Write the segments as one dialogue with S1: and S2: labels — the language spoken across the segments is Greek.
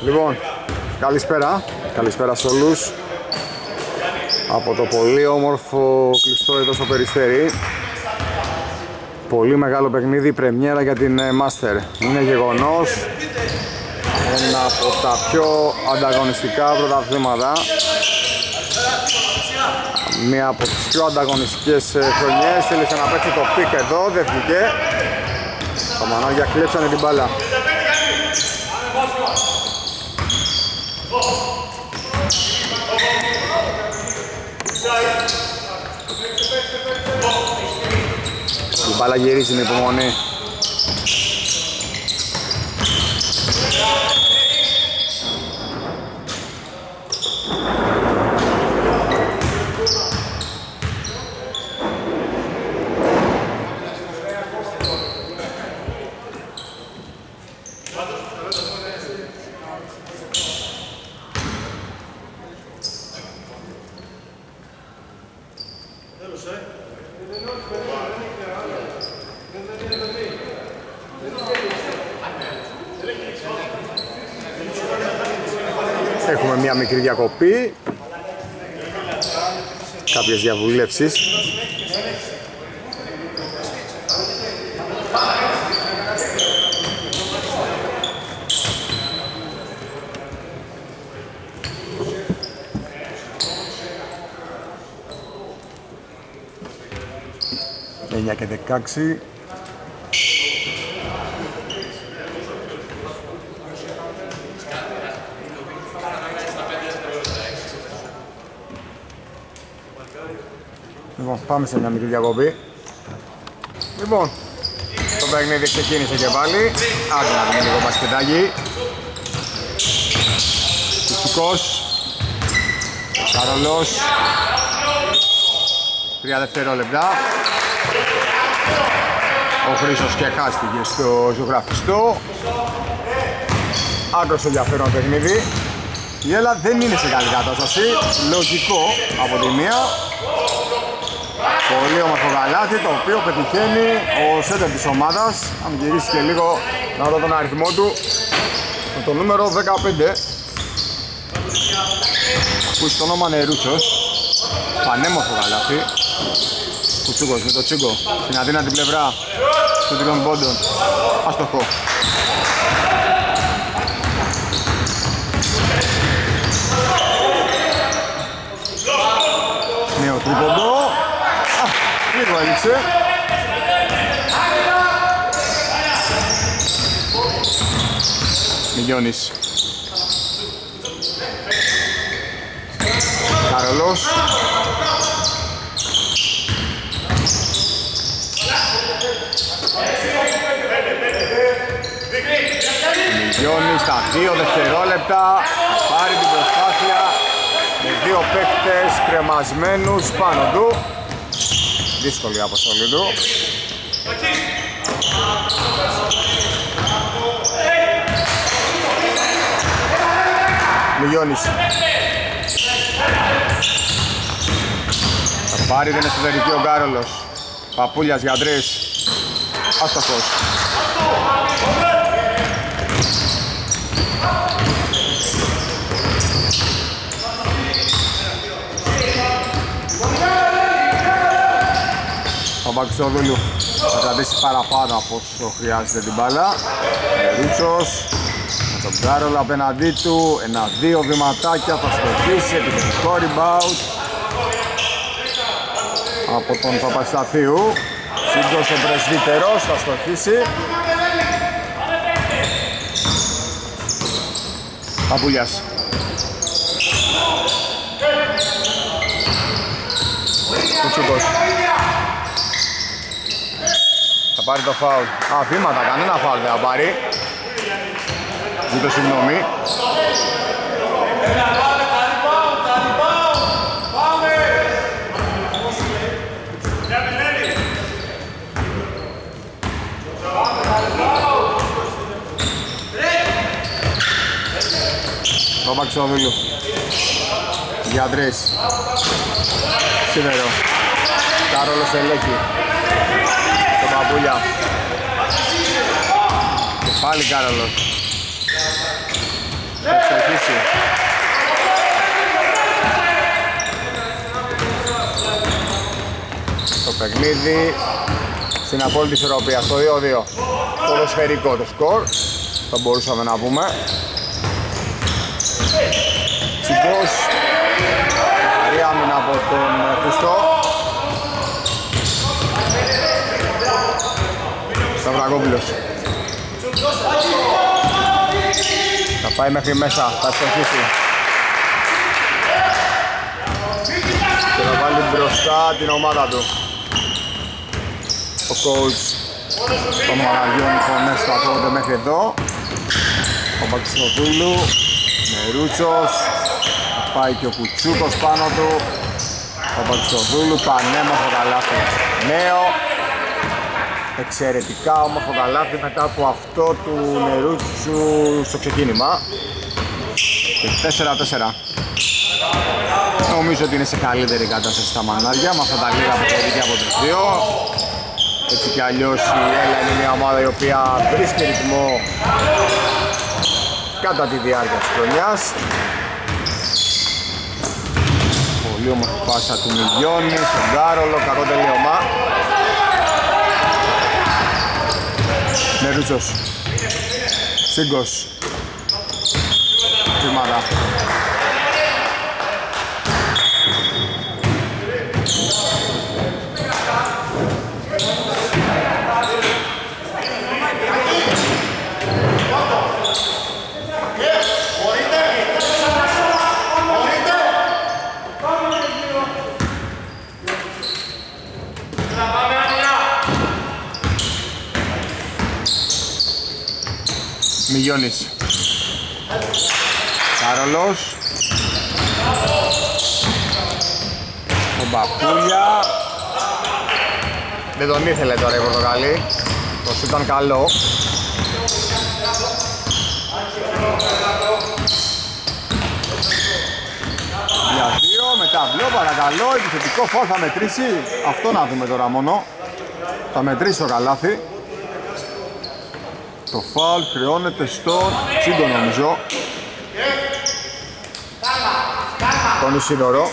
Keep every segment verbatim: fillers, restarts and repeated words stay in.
S1: Λοιπόν, καλησπέρα, καλησπέρα σε όλους από το πολύ όμορφο κλειστό εδώ στο Περιστέρι. Πολύ μεγάλο παιχνίδι, πρεμιέρα για την Master. Είναι γεγονός, ένα από τα πιο ανταγωνιστικά πρωταθλήματα. Μία από τις πιο ανταγωνιστικές χρονιές. Θέλησε να παίξει το πικ εδώ, δεν βγήκε. Τα μανάρια κλέψανε την μπάλα. Η μπάλα γυρίζει με υπομονή. Έχουμε μια μικρή διακοπή, κάποιες διαβουλεύσεις. εννιά και δεκαέξι. Λοιπόν, πάμε σε μια μικρή διακοπή. Λοιπόν, το παιχνίδι ξεκίνησε και πάλι. Άντε να δούμε λίγο μπασκετάκι. Κουτσικός Καρολός. Τρία δευτερόλεπτα. Ο Χρήστος και χάστηκε στο ζωγραφιστό. Άκρος ενδιαφέρον παιχνίδι. Η Έλα δεν είναι σε καλή κατάσταση. Λογικό από τη μία. Πολύ όμορφο γαλάτι, το οποίο πετυχαίνει ο σέντερ της ομάδας. Αν γυρίσει και λίγο να δω τον αριθμό του, με το νούμερο δεκαπέντε. Ακούσει το όνομα Νερούτσος. Πανέμορφο γαλάτι. Κουτσούκος με το Τσίγκο στην αδύνατη πλευρά του τριών πόντων. Αστοχό. Νέο τρίποντο. Α, λίγο έλειξε. Μιλιώνης. Καρολός. Μιλιώνης στα δύο δευτερόλεπτα. Θα πάρει την προσπάθεια με δύο παίκτες κρεμασμένους πάνω του. Δύσκολη αποστολή του. Μιλιώνης. Θα πάρει την εσωτερική ο Γκάρολος. Παπούλιας για τρεις. Άστοχος. Ο Μπαξιόδουλου θα κρατήσει παραπάνω από όσο χρειάζεται την μπάλα. Ρούτσος με τον Γκάρολο απέναντί του. Ένα-δύο βηματάκια, θα στοχίσει. Επιθετικό rebound από τον Παπασταθίου. Σύγκρος ο Πρεσβύτερος, θα στοχίσει. Παπούλιας. Κουτσούκος. Θα πάρει το φάουλ. Α, βήματα, κανένα φάουλ δεν θα πάρει. Ζήτω συγγνώμη. Το Παξιόδουλου. Για τρεις. Σίδερο. Καρόλος ελέγχει. Το Παπούλια. Και πάλι Καρόλος. Θα εξοχίσει. Το παιχνίδι στην απόλυτη ισορροπία, στο δύο δύο. Ποδοσφαιρικό το σκορ, θα μπορούσαμε να πούμε. Τσιγκός, καλή άμυνα από τον Χριστό. Σταυρακόπουλος. Θα πάει μέχρι μέσα, θα ευστοχίσει. Και θα βάλει μπροστά την ομάδα του. Ο coach των Μαραγιών φωνές θα ακούγονται μέχρι εδώ. Ο Μπαξιστοδούλου, Νερούτσος, θα πάει και ο Κουτσούκος πάνω του. Ο Μπαξιστοδούλου, πανέμορφο καλάθι. Νέο, εξαιρετικά όμορφο καλάθι μετά από αυτό του Νερούτσου στο ξεκίνημα. Και τέσσερα τέσσερα. Νομίζω ότι είναι σε καλύτερη κατάσταση στα μανάρια με αυτά τα λίγα που έχει από τους δύο. Έτσι κι αλλιώς η Έλα είναι μια ομάδα η οποία βρίσκει ρυθμό κατά τη διάρκεια της χρονιάς. Πολύ όμορφη πάσα του Μιγιώνη, στον Κάρολο, κακό τελείωμα. Νερούτσος, Σύγκος, βήματα. Μιγιώνης, Κάρολος, ο Μπαπούλια, δεν τον ήθελε τώρα η Πορτογαλή, το σου ήταν καλό. Για δύο, μετά μπλό, παρακαλώ, επιθετικό φάουλ θα μετρήσει, αυτό να δούμε τώρα μόνο, θα μετρήσει το καλάθι. Το φάουλ χρεώνεται στον Τσίγκο νομίζω. Τον Ισίδωρο.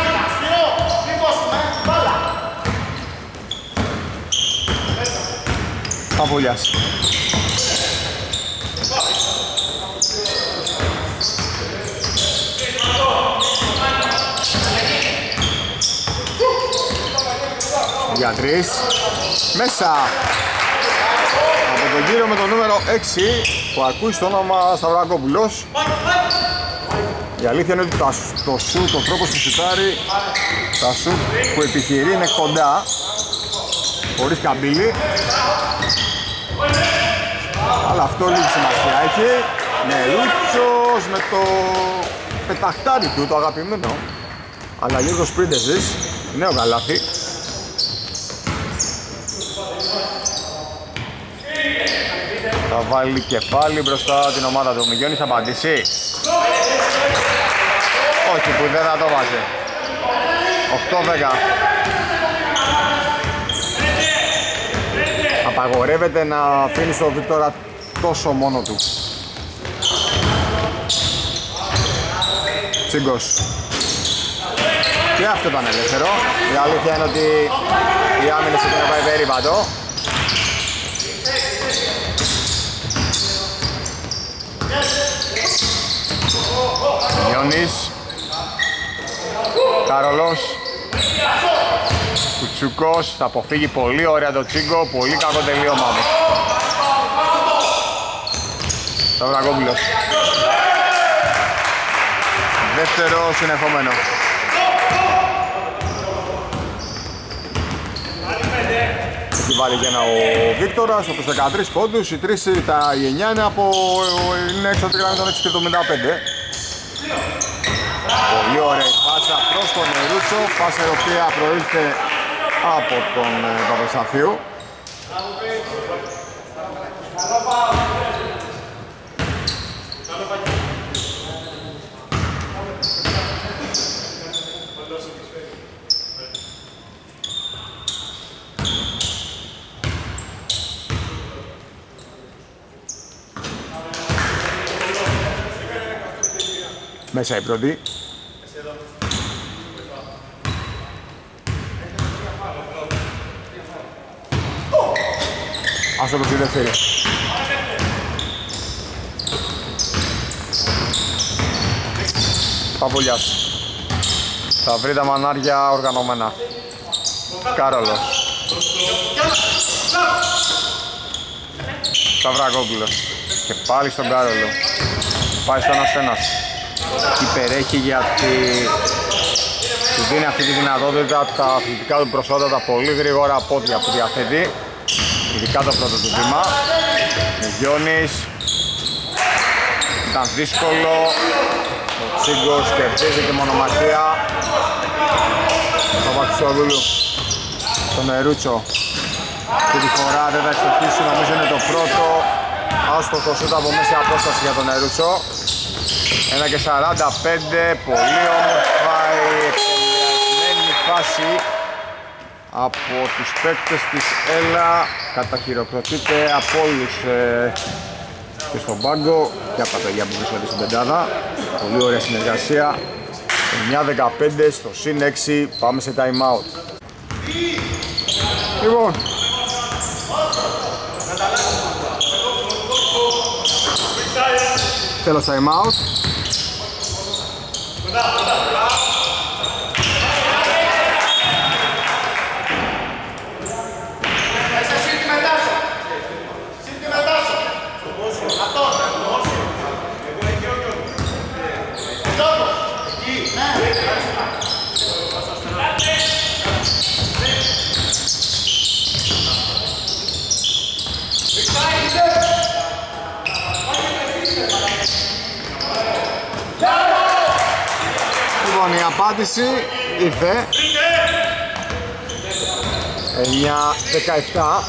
S1: Παπουλιάς. Για τρεις. Μέσα. Από τον κύριο με το νούμερο έξι που ακούει στο όνομα Σταυρακόπουλος. Η αλήθεια είναι ότι το σουτ, το τρόπος που σουτάρει, τα σουτ που επιχειρεί είναι κοντά, χωρίς καμπύλη. Αλλά αυτό λίγη σημασία έχει. Νερούτσος με το πεταχτάρι του, το αγαπημένο. Αλλά λίγο Πρίντεζης, νέο καλάθι. Θα βάλει και πάλι μπροστά την ομάδα του. Ο Μιγιώνης θα απαντήσει. Όχι, που δεν θα το βάζει. οκτώ δέκα. Απαγορεύεται να αφήνει τον Βίκτορα τόσο μόνο του. Τσίγκος. Και αυτό ήταν ελεύθερο. Η αλήθεια είναι ότι οι άμυνες έχουν πάει περίπατο. Μιώνης, Κάρολος, Κουτσούκος, θα αποφύγει πολύ ωραία το Τσίγκο, πολύ κακό τελείωμα του. Σταυρακόπουλος. Δεύτερο συνεχόμενο. Έχει βάλει και ένα ο Βίκτορας από τους δεκατρείς πόντους, οι τρεις, τα εννιά είναι, από, είναι έξω από τη γραμμή των έξι και εβδομήντα πέντε. Πολύ ωραία πάσα προς τον Νερούτσο, πάσα η οποία προήλθε από τον Παπασταθίου. Μέσα η πρώτη. Άστοχος η δεύτερη. Παπουλιάς. Θα βρει τα μανάρια οργανωμένα. Κάρολος. Σταυρακόπουλος. Και πάλι στον Κάρολο. Πάει στο ένας ένας. Υπερέχει γιατί του δίνει αυτή τη δυνατότητα, τα αθλητικά του προσόντα, τα πολύ γρήγορα πόδια που διαθέτει. Ειδικά το πρώτο του βήμα. Μεγιώνης. Ήταν δύσκολο. Ο Τσίγκος κερδίζει τη μονομαχία. Το Παπαξιόδουλου. Τον Νερούτσο. Αυτή τη φορά δεν θα εξοχίσει, νομίζω είναι το πρώτο άστοχο σούτ από μέση απόσταση για τον Νερούτσο. ένα και σαράντα πέντε, πολύ όμορφα η εκτελεσμένη φάση από τους παίκτες της ΕΛΑ. Καταχειροκροτείται από όλους ε, και στον πάγκο και από τα παιδιά που βρίσκονται στην πεντάδα. Πολύ ωραία συνεργασία. εννιά δεκαπέντε στο συν έξι, πάμε σε time out. Λοιπόν, τέλος time out. Η απάντηση ήρθε εννιά δεκαεπτά.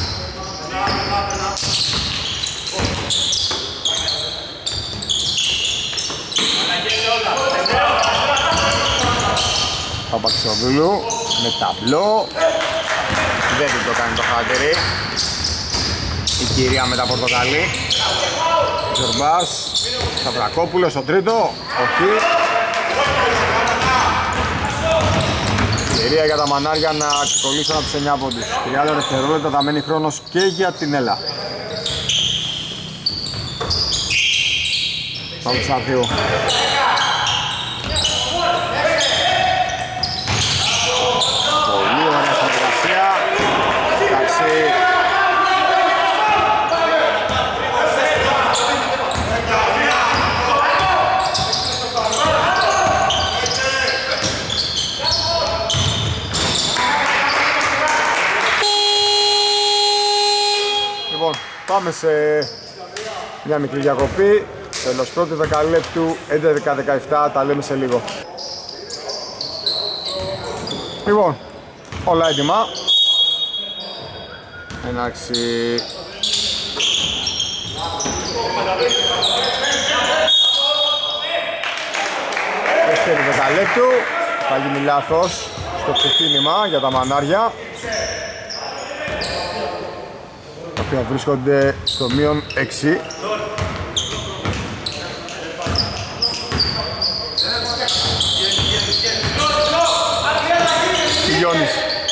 S1: Παπαξιοδούλου με ταμπλό. Δεν την το κάνει το χάτερι η κυρία με τα πορτοκαλί. Ζορμπάς. Σταυρακόπουλος στο τρίτο. Όχι. Ευκαιρία για τα μανάρια να ξεκολλήσουν από τους εννιά πόντους. τριάντα δευτερόλεπτα θα μένει χρόνος και για την ΕΛΑ. Παπαξιοδούλου. Πολύ ωραία συνεργασία. Εντάξει. Πάμε σε μια μικρή διακοπή. Τέλος πρώτου δεκαλέπτου, έντεκα δεκαεπτά, τα λέμε σε λίγο. Λοιπόν, όλα έτοιμα. Εντάξει. Δεύτερη δεκαλέπτου, θα γίνει λάθος στο ξεκίνημα για τα μανάρια, τα οποία βρίσκονται στο μείον έξι. Γιώνης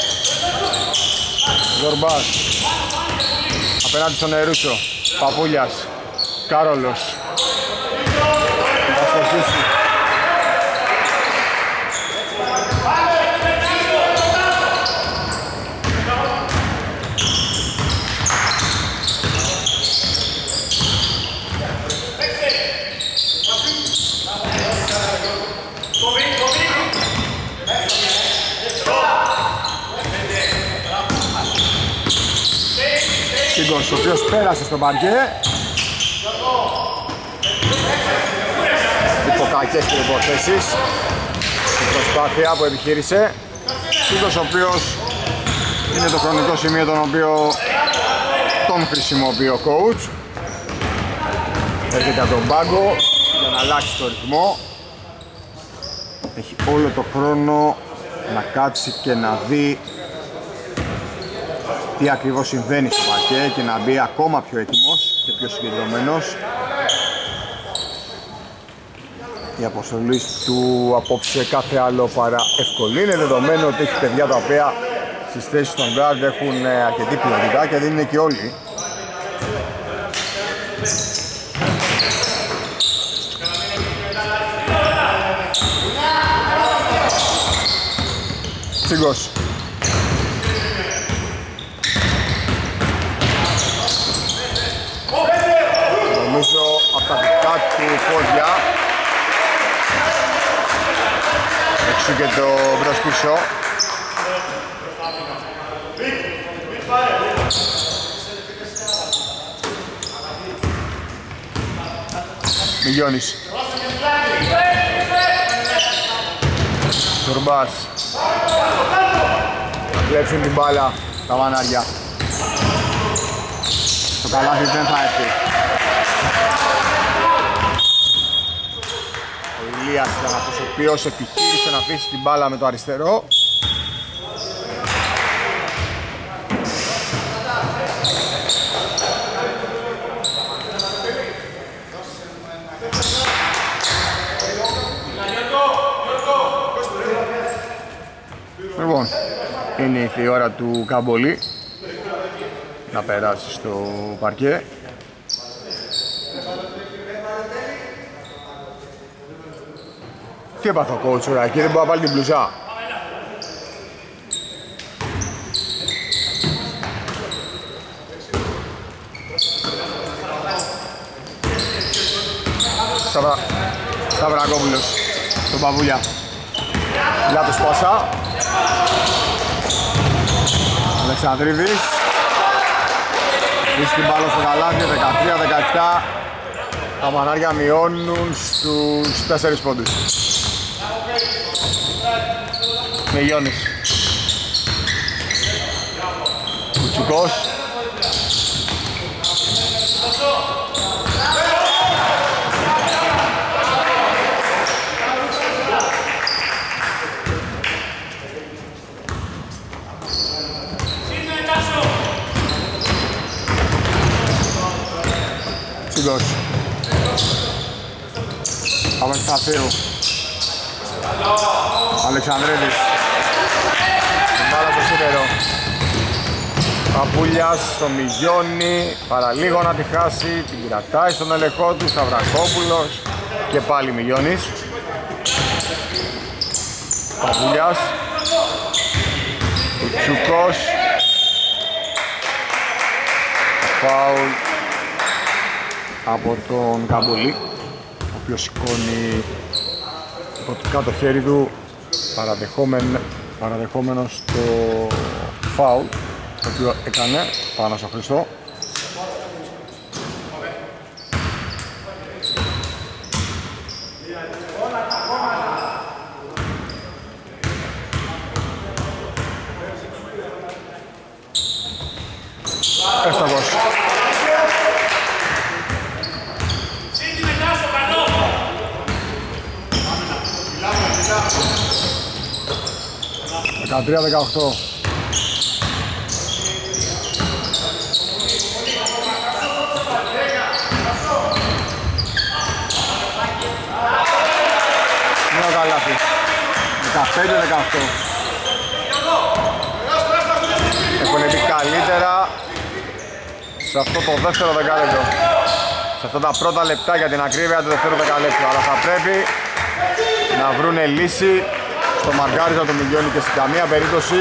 S1: Ζορμπάς απέναντι στον Νερούτσο, Παπούλιας, Κάρολος θα στοχίσει. Σύγκος, ο οποίος πέρασε στο παρκέ υπό κακές προϋποθέσεις στην προσπάθεια που επιχείρησε. Σύγκος, ο οποίος είναι το χρονικό σημείο τον οποίο τον χρησιμοποιεί ο coach. Έρχεται από τον πάγκο για να αλλάξει το ρυθμό. Έχει όλο το χρόνο να κάτσει και να δει τι ακριβώς συμβαίνει στο παρκέ και να μπει ακόμα πιο έτοιμος και πιο συγκεντρωμένος. Η αποστολή του απόψε κάθε άλλο παρά εύκολη. Είναι δεδομένο ότι έχει παιδιά τα οποία στις θέσεις των guard έχουν αρκετή ποιότητα και δεν είναι και όλοι. Τσίγκος. Νομίζω από τα δικά του πόδια έξω και το μπρος πίσω. Μιγιώνης. Τουρμπάς. Κλέψουν την μπάλα τα μανάρια. Το καλάθι δεν θα έρθει. Ο Ηλίας ήταν αυτός ο οποίος επιχείρησε να αφήσει την μπάλα με το αριστερό. Λοιπόν, είναι η ώρα του Καμπολή να περάσει στο παρκέ. Τι έπαθε ο coach τώρα, εκεί δεν μπορεί να βάλει την μπλουζά. Σταυρα... Σταυρακόπουλος, τον Παβούλια. Λάτος πάσα. Αλεξανδρίδης. Βρίσκει την μπάλα στο καλάθι, δεκατρία δεκαεπτά. Τα μανάρια μειώνουν στους τέσσερις πόντους. Μιγιώνης. Κουτσικός. Τσίγκος. Πάμε Σταθίου. Αλεξανδρίδης. Την μπάλα στο σίδερο. Παπούλιας στο Μιγιώνη. Παραλίγο να τη χάσει. Την κρατάει στον ελεγχό του. Σταυρακόπουλος. Και πάλι Μιγιώνης. Παπούλιας. Κουτσουκός. Φάουλ από τον Καμπολή, ο οποίος σηκώνει το κάτω χέρι του παραδεχόμενο, παραδεχόμενος το φάουλ το οποίο έκανε πάνω στο Χριστό. Έσταγος. δεκατρία δεκαοκτώ. Νέο καλάθι. δεκαπέντε δεκαοκτώ. Έχουν μπει καλύτερα σε αυτό το δεύτερο δεκάλεπτο. Σε αυτά τα πρώτα λεπτά για την ακρίβεια του δεύτερου δεκαλέπτου. Αλλά θα πρέπει να βρούνε λύση στο μαρκάρισμα του Μιγιώνη και σε καμία περίπτωση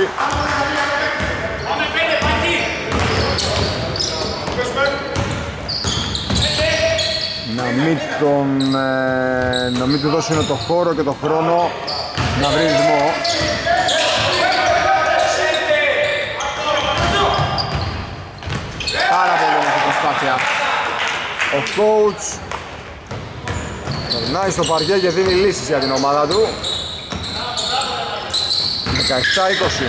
S1: να μην, τον, ε, να μην του δώσουν το χώρο και το χρόνο να βρει ρυθμό. Πάρα πολύ όμορφη προσπάθεια. Ο coach περνάει στο παρκέ και δίνει λύσεις για την ομάδα του. δεκαεπτά είκοσι.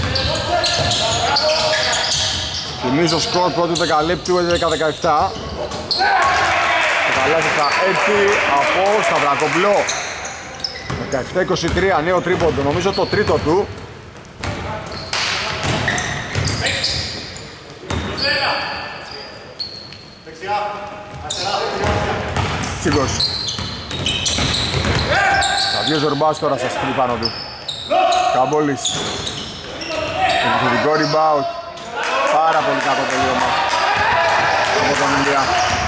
S1: Θυμίζω σκορ πρώτου δεκαλέπτου έντεκα δεκαεπτά. Το καλάθι θα έρθει από Σταυρακομπλό. δεκαεπτά είκοσι τρία, νέο τρίποντο, νομίζω το τρίτο του. Τσίγκος. Τα δύο Ζορμπάς τώρα σας πει πάνω του. Καμπόλης. Επιθετικό rebound. Πάρα πολύ κακό τελείωμα από τον Ηλία.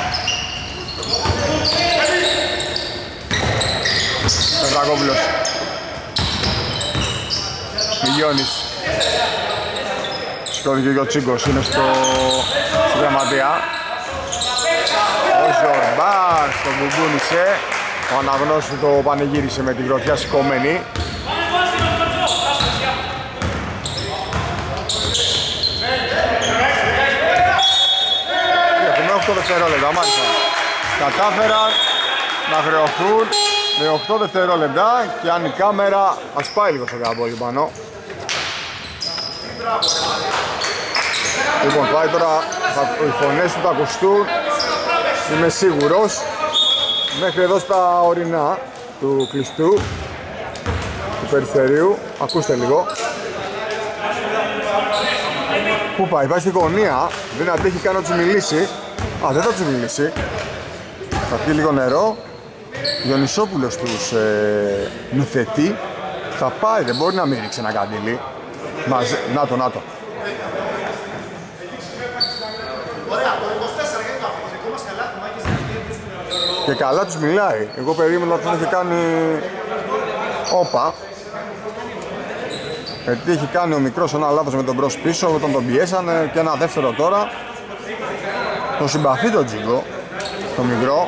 S1: Πετρακόπουλος. Μιγιώνης. Σηκώθηκε και ο Τσίγκος, είναι στο... στη γραμματεία. Ο Ζορμπάς τον μπουμπούνισε. Ο αναγνώστης το πανηγύρισε με την γροθιά σηκωμένη. Έχουμε οκτώ δευτερόλεπτα, μάλιστα. Κατάφεραν να χρεωθούν με οκτώ δευτερόλεπτα και αν η κάμερα ας πάει λίγο στο καμπόλι πάνω. Λοιπόν, πάει τώρα, θα, οι φωνές του θα ακουστούν, είμαι σίγουρος, μέχρι εδώ στα ορεινά του κλειστού, του περιφερείου. Ακούστε λίγο. Πού πάει, πάει στη γωνία, δεν αντέχει καν να τους μιλήσει. Α, δεν θα τους μιλήσει. Θα πιει λίγο νερό. Διονυσόπουλος τους ε, νουθετεί. Θα πάει, δεν μπορεί να μην ρίξει ένα καντήλι. Μαζε... Να το, να το. Και καλά τους μιλάει. Εγώ περίμενα ότι τον είχε κάνει όπα. Γιατί έχει κάνει ο μικρός ένα λάθος με τον μπρος πίσω, όταν τον πιέσανε και ένα δεύτερο τώρα. Τον συμπαθεί τον Τζίγκο, το μικρό.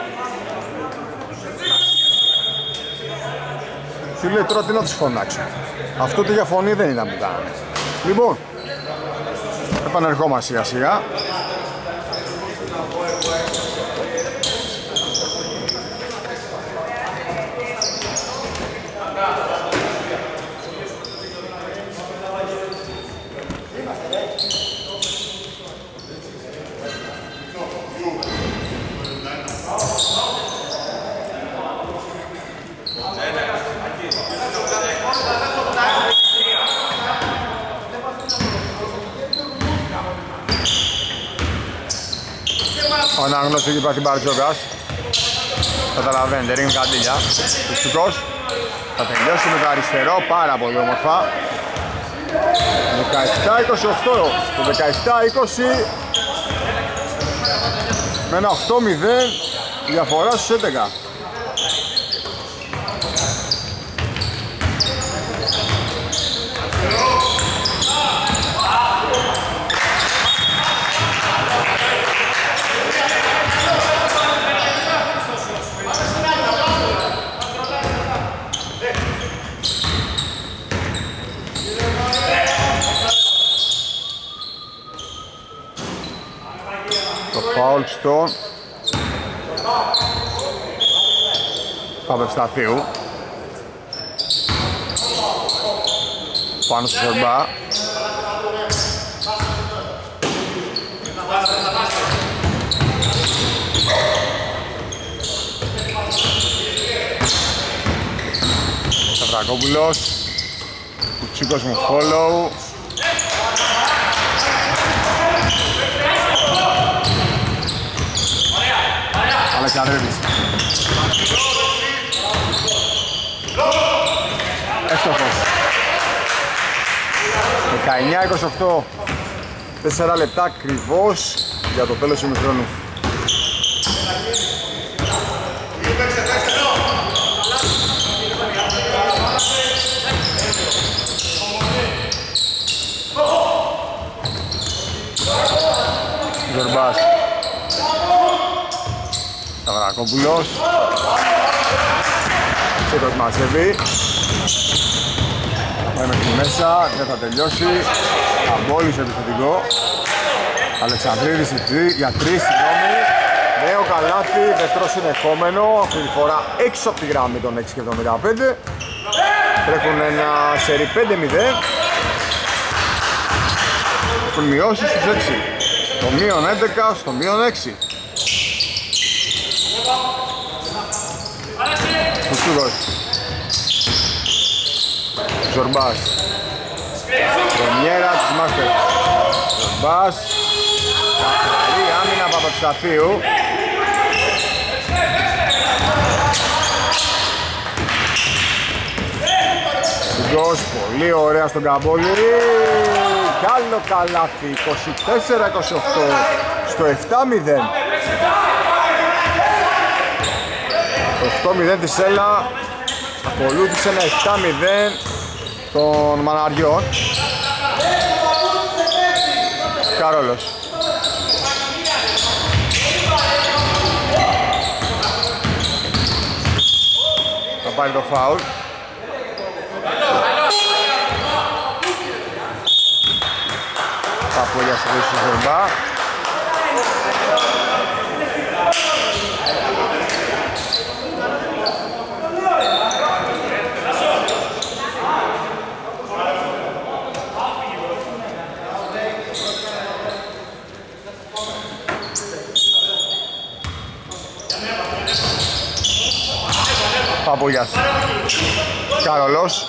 S1: Σου λέει τώρα τι να τους φωνάξω. Αυτό το για φωνή δεν ήταν που κάνανε. Λοιπόν, επανερχόμαστε σιγά σιγά. Ο αναγνώστης εκεί υπάρχει Μπαρτζόκας. Καταλαβαίνετε, ρίχνει καντήλια. Φυσικός. Θα τελειώσει με το αριστερό, πάρα πολύ όμορφα. δεκαεπτά είκοσι οκτώ. Το δεκαεπτά είκοσι με ένα οκτώ μηδέν διαφορά στους έντεκα. Φάουλ στον Παπευσταθίου πάνω στο Ζορμπά. Σαβρακόπουλος, Κουτσίκος μου follow. Αλεξανδρίδης. Έστοχος. δεκαεννιά είκοσι οκτώ. τέσσερα λεπτά ακριβώς για το τέλος του ημιχρόνου. Ζορμπάς. Σταυρακόπουλος. Και το μαζεύει. Πάει μέχρι μέσα, δεν θα τελειώσει. Αμπόλης επιθετικό. Αλεξανδρίδης για τρεις, συγγνώμη. Νέο καλάθι, δεύτερο συνεχόμενο. Αυτή τη φορά έξω από τη γραμμή των έξι και εβδομήντα πέντε. Τρέχουν ένα σερί πέντε μηδέν. Έχουν μειώσει στους έξι. Το μείον έντεκα στο μείον έξι. Κουτσούγος. Ζορμπάς. Πρεμιέρα της Μάστερ. Ζορμπάς. Καθαρή άμυνα Παπαυσταθίου. Τσίγκος, πολύ ωραία στον Καμπόλη. Κι άλλο καλάθι, είκοσι τέσσερα είκοσι οκτώ στο επτά μηδέν. Το οκτώ μηδέν της Έλα ακολούθησε ένα επτά μηδέν των Μαναριών. Καρόλος. Θα πάρει το φάουλ. Παπούλια στη θέση του Ζερμπά. Παπούλιας. Καρολός.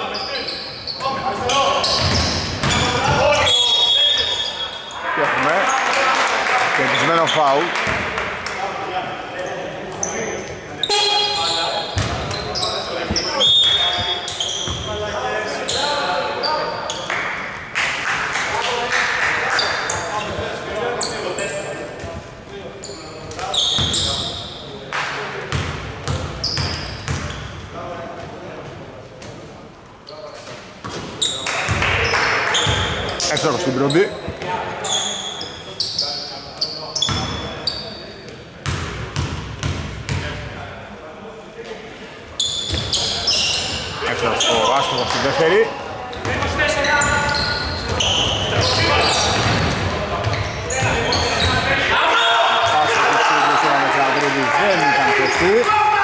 S1: Και έχουμε κερδισμένο φάουλ. Έξω στην πρώτη. Έξω στο άστοχο στη δεύτερη. Πάσα του Τσίγκου στον Αλεξανδρίδη δεν ήταν σωστή.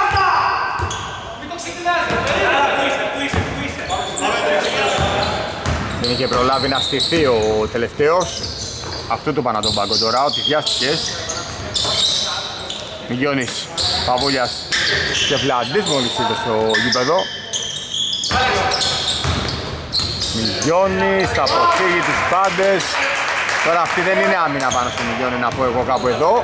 S1: Δεν είχε προλάβει να στηθεί ο τελευταίος. Αυτού του πάνω τον πάγκο τώρα, ότι βιάστηκες. Μιγιώνης, Παπούλιας και Βλαντής μόλις ήρθε στο γήπεδο. Μιγιώνης θα αποφύγει τους πάντες. Τώρα αυτή δεν είναι άμυνα πάνω στο Μιγιώνη, να πω εγώ κάπου εδώ.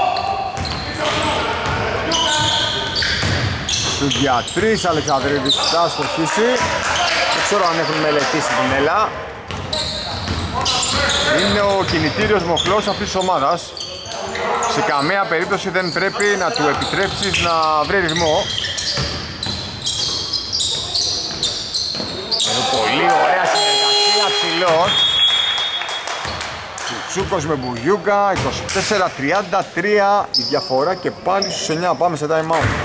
S1: Στουγιά τρία, Αλεξανδρίδης θα στοχίσει. Δεν ξέρω αν έχουν μελετήσει την Έλα. Είναι ο κινητήριος μοχλός αυτής της ομάδας. Σε καμία περίπτωση δεν πρέπει να του επιτρέψεις να βρει ρυθμό. Εδώ πολύ ωραία συνεργασία ψηλών. Τσούκος με Μπουγιούκα, είκοσι τέσσερα τριάντα τρία η διαφορά και πάλι στους εννιά. Πάμε σε time out.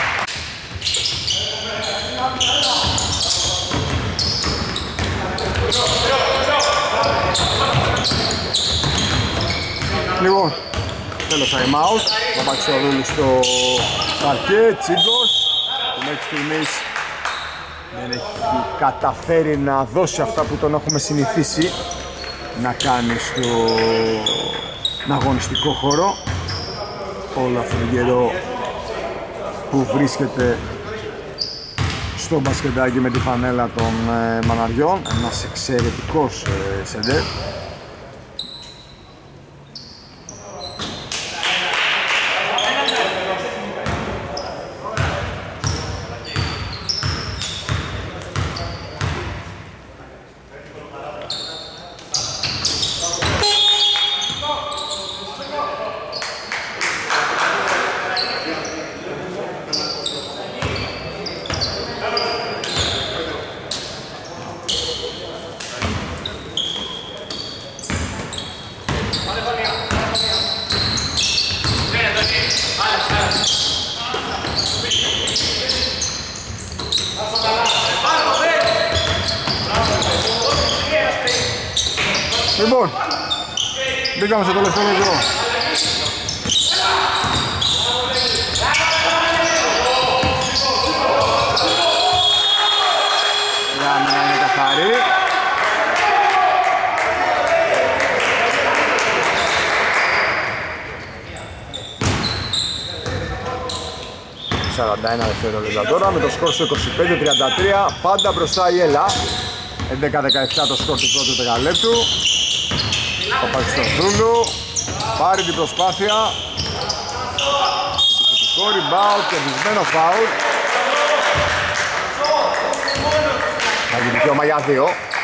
S1: Λοιπόν, τέλος time out. Παπαξιοδούλου στο παρκέ, Τσίγκος που μέχρι στιγμής δεν έχει καταφέρει να δώσει αυτά που τον έχουμε συνηθίσει να κάνει στον αγωνιστικό χώρο όλο αυτόν τον καιρό που βρίσκεται στο μπασκετάκι με τη φανέλα των ε, Μαναριών. Ένας εξαιρετικός ε, σεντέρ. Λοιπόν, μπήκαμε στο τελευταίο μικρό. Η άμυνα είναι καθαρή. σαράντα ένα δευτερόλεπτα τώρα με το σκορ στο είκοσι πέντε τριάντα τρία. Πάντα μπροστά η Έλα. έντεκα δεκαεπτά το σκορ του πρώτου δεκαλέπτου. Παπαξιοδούλου πάρει την προσπάθεια. Επιθετικό rebound, κερδισμένο φάουλ. Θα έχει δικαίωμα για δύο.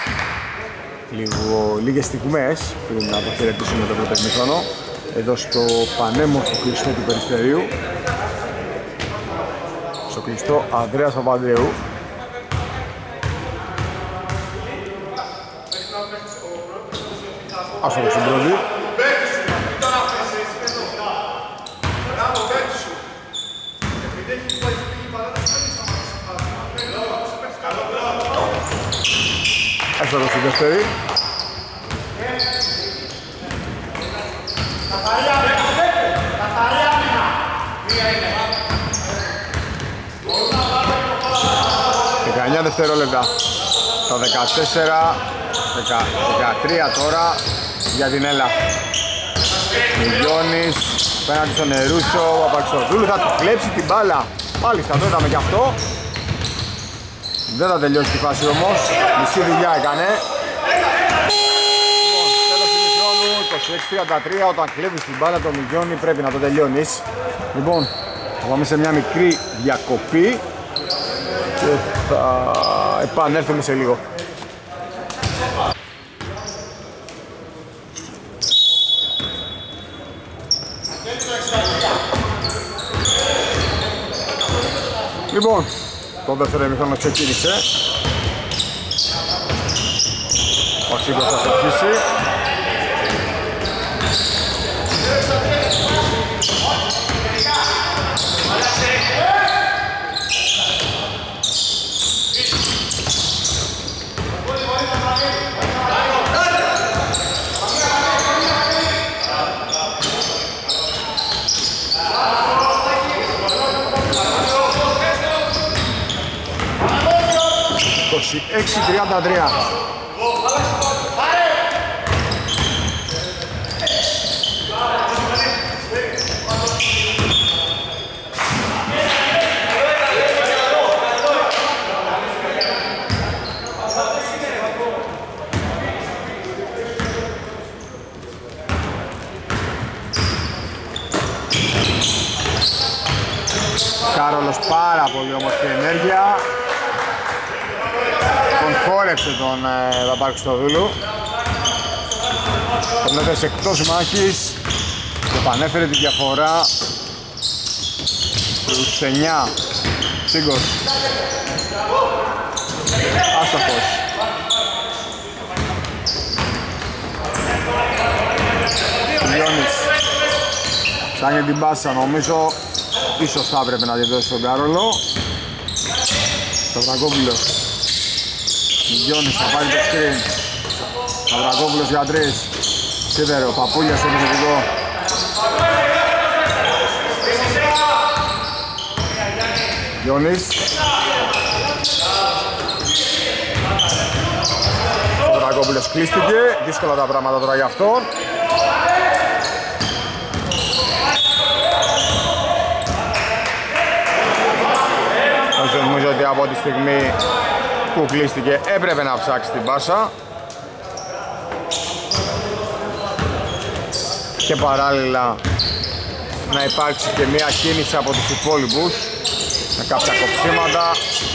S1: Λίγο, λίγες στιγμές πριν να το χαιρετήσουμε το πρώτο ημίχρονο εδώ στο πανέμορφο κλειστό του Περιστερίου, στο κλειστό Ανδρέας Παπανδρέου. Άσο το συμπρόβι. Άσο το συμπεύτερη. δεκαεννιά δευτερόλεπτα. Τα δεκατέσσερα δεκατρία τώρα για την Έλα. Μιλιώνης πέναντι στον Νερούσο, ο Παπαξοδούλου θα του κλέψει την μπάλα. Μάλιστα, το είδαμε και αυτό. Δεν θα τελειώσει τη φάση όμως, μισή δουλειά έκανε. Λοιπόν, τέλος του χρόνου, είκοσι έξι τριάντα τρία, όταν κλέβεις την μπάλα το Μιλιώνη πρέπει να το τελειώνεις. Λοιπόν, θα πάμε σε μια μικρή διακοπή και θα επανέλθουμε σε λίγο. Λοιπόν, το δεύτερο ημίχρονο ξεκίνησε. Ο Σίγκος θα αρχίσει. είκοσι έξι τριάντα τρία. Κάρολος πάρα πολύ όμορφη ενέργεια. Τον χόρεψε τον ε, Παπαρξοδούλου. Τον έδωσε εκτός μάχης και επανέφερε τη διαφορά στους εννιά. Σίγκος. Άστοχος. Λιώνης. Ψάχνει την πάσα, νομίζω ίσως θα έπρεπε να τη δώσει στον Κάρολο. Σταυρακόπουλος. Μιλιώνης θα πάρει το σκριν. Σταυρακόπουλος για τρεις. Σίδερο, Παπούλια στο επιθετικό. Μιλιώνης. Σταυρακόπουλος κλείστηκε. Δύσκολα τα πράγματα τώρα για αυτόν. Νομίζω ότι από τη στιγμή που κλείστηκε έπρεπε να ψάξει την πάσα και παράλληλα να υπάρξει και μια κίνηση από τους υπόλοιπους με κάποια κοψίματα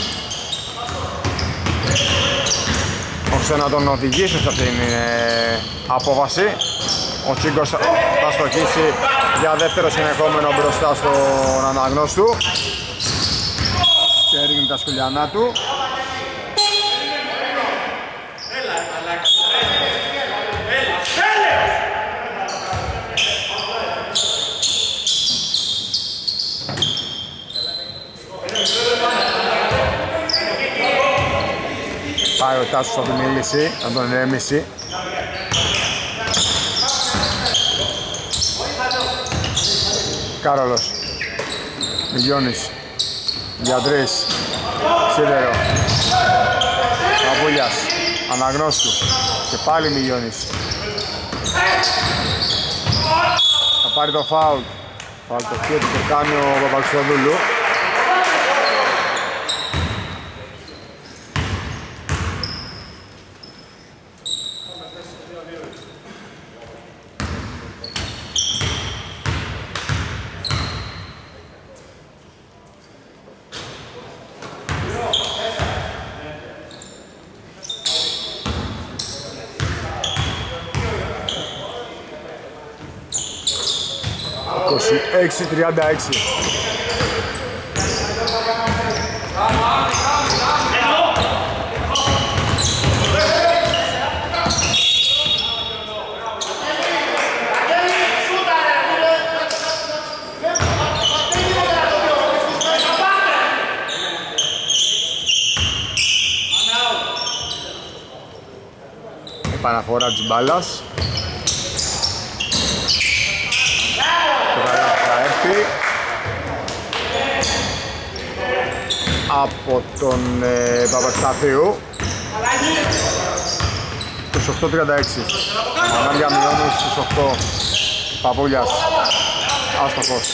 S1: ώστε να τον οδηγήσει σε αυτήν την ε, απόβαση. Ο Τσίγκος θα στοχίσει για δεύτερο συνεχόμενο μπροστά στον αναγνώστου και ρίχνει τα σκουλιανά του. Πάει ο Τάσος να τον μιλήσει, να τον ηρεμήσει. Κάρολος. Μιλιώνης. Για τρεις. Σίδερο. Παπούλιας. Αναγνώστου. Και πάλι Μιλιώνης. Θα πάρει το φάουλ. Φάουλ το χέρι που κάνει ο Παπαξιοδούλου. είκοσι έξι τριάντα έξι.
S2: Επαναφορά της μπάλας. Το καλάθι θα έρθει από τον ε, Παπασταθίου. είκοσι οκτώ τριάντα έξι. Μανάρια μειώνει στους οκτώ. Παπούλιας άστοχος.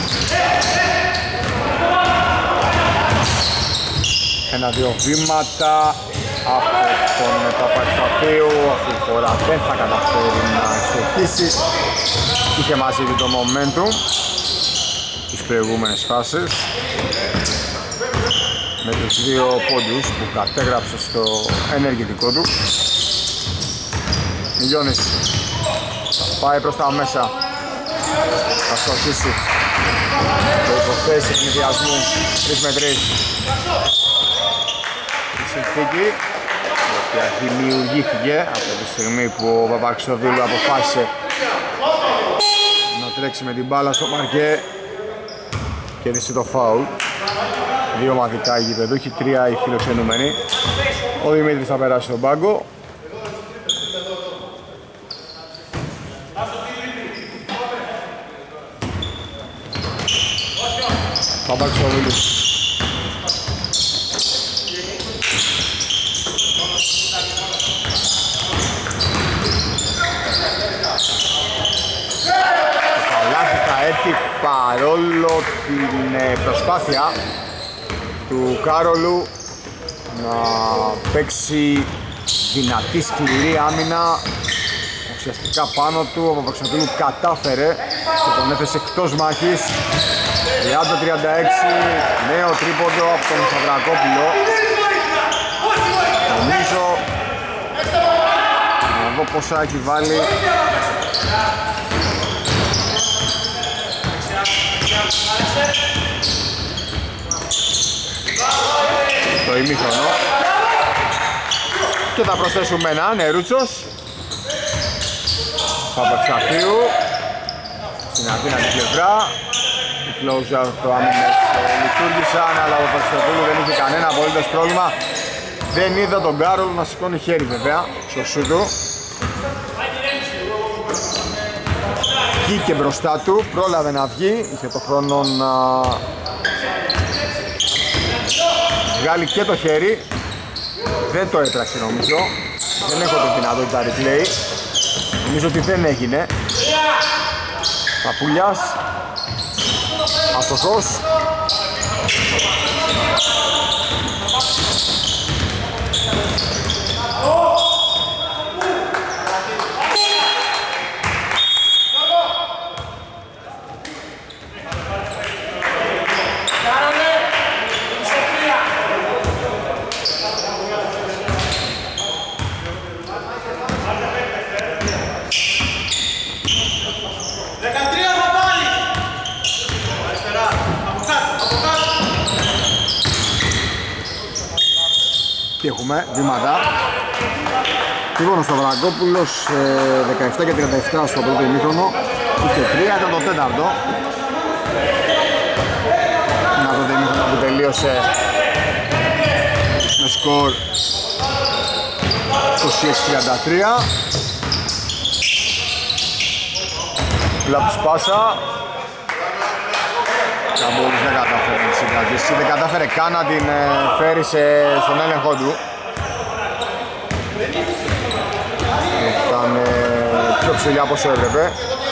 S2: Ένα-δύο βήματα από τον Παπασταθίου. Αυτή τη φορά δεν θα καταφέρει να εξοχίσει. Είχε μαζί του το momentum τις προηγούμενες φάσεις με τους δύο πόντους που κατέγραψε στο ενεργητικό του. Μιλιώνης θα πάει προς τα μέσα, θα στοχίσει το υποθέσει ευνηδιασμού τρεις με τρεις. Η συνθήκη η οποία δημιουργήθηκε από τη στιγμή που ο Παπαξιοδήλου αποφάσισε να τρέξει με την μπάλα στο παρκέ και δίσει το φάουλ. Δύο ομαδικά οι γηπεδούχοι, τρία οι φιλοξενούμενοι. Ο Δημήτρης θα περάσει στον πάγκο. Παπαξιοδήλους. Έρθει παρόλο την προσπάθεια του Κάρολου να παίξει δυνατή σκληρή άμυνα ουσιαστικά πάνω του. Ο Παπαξιοδήλου κατάφερε και τον έθεσε εκτός μάχης. τριάντα τριάντα έξι, νέο τρίποντο από τον Σαβρακόπουλο. Νομίζω να δω πόσα έχει βάλει. Το ημίχρονο. Και θα προσθέσουμε ένα Νερούτσος Παπαξιαθίου στην αδύνατη πλευρά. Οι close-out το άμυνες λειτουργήσαν, αλλά ο Παπαξιαθίου δεν είχε κανένα απολύτως πρόβλημα. Δεν είδα τον Κάρολο να σηκώνει χέρι βέβαια στο σου του. Βγήκε μπροστά του, πρόλαβε να βγει, είχε το χρόνο να βγάλει και το χέρι. Δεν το έτραξε νομίζω. Δεν έχω τη δυνατότητα replay. Νομίζω ότι δεν έγινε. Παπούλιας αστοχός.
S1: Και έχουμε βήματα. Λοιπόν, ο Σταυρακόπουλος δεκαεπτά και τριάντα επτά στο πρώτο ημίχρονο. Είχε τρία, ήταν το τέταρτο. Να το ημίχρονο που τελείωσε με σκορ είκοσι έξι τριάντα τρία. Λάπης πάσα. Καμπούλης δεν κατάφερε να συγκρατήσει, δεν κατάφερε καν να την φέρει σε, στον έλεγχο του. Ήταν ε, πιο ψηλιά από όσο έπρεπε.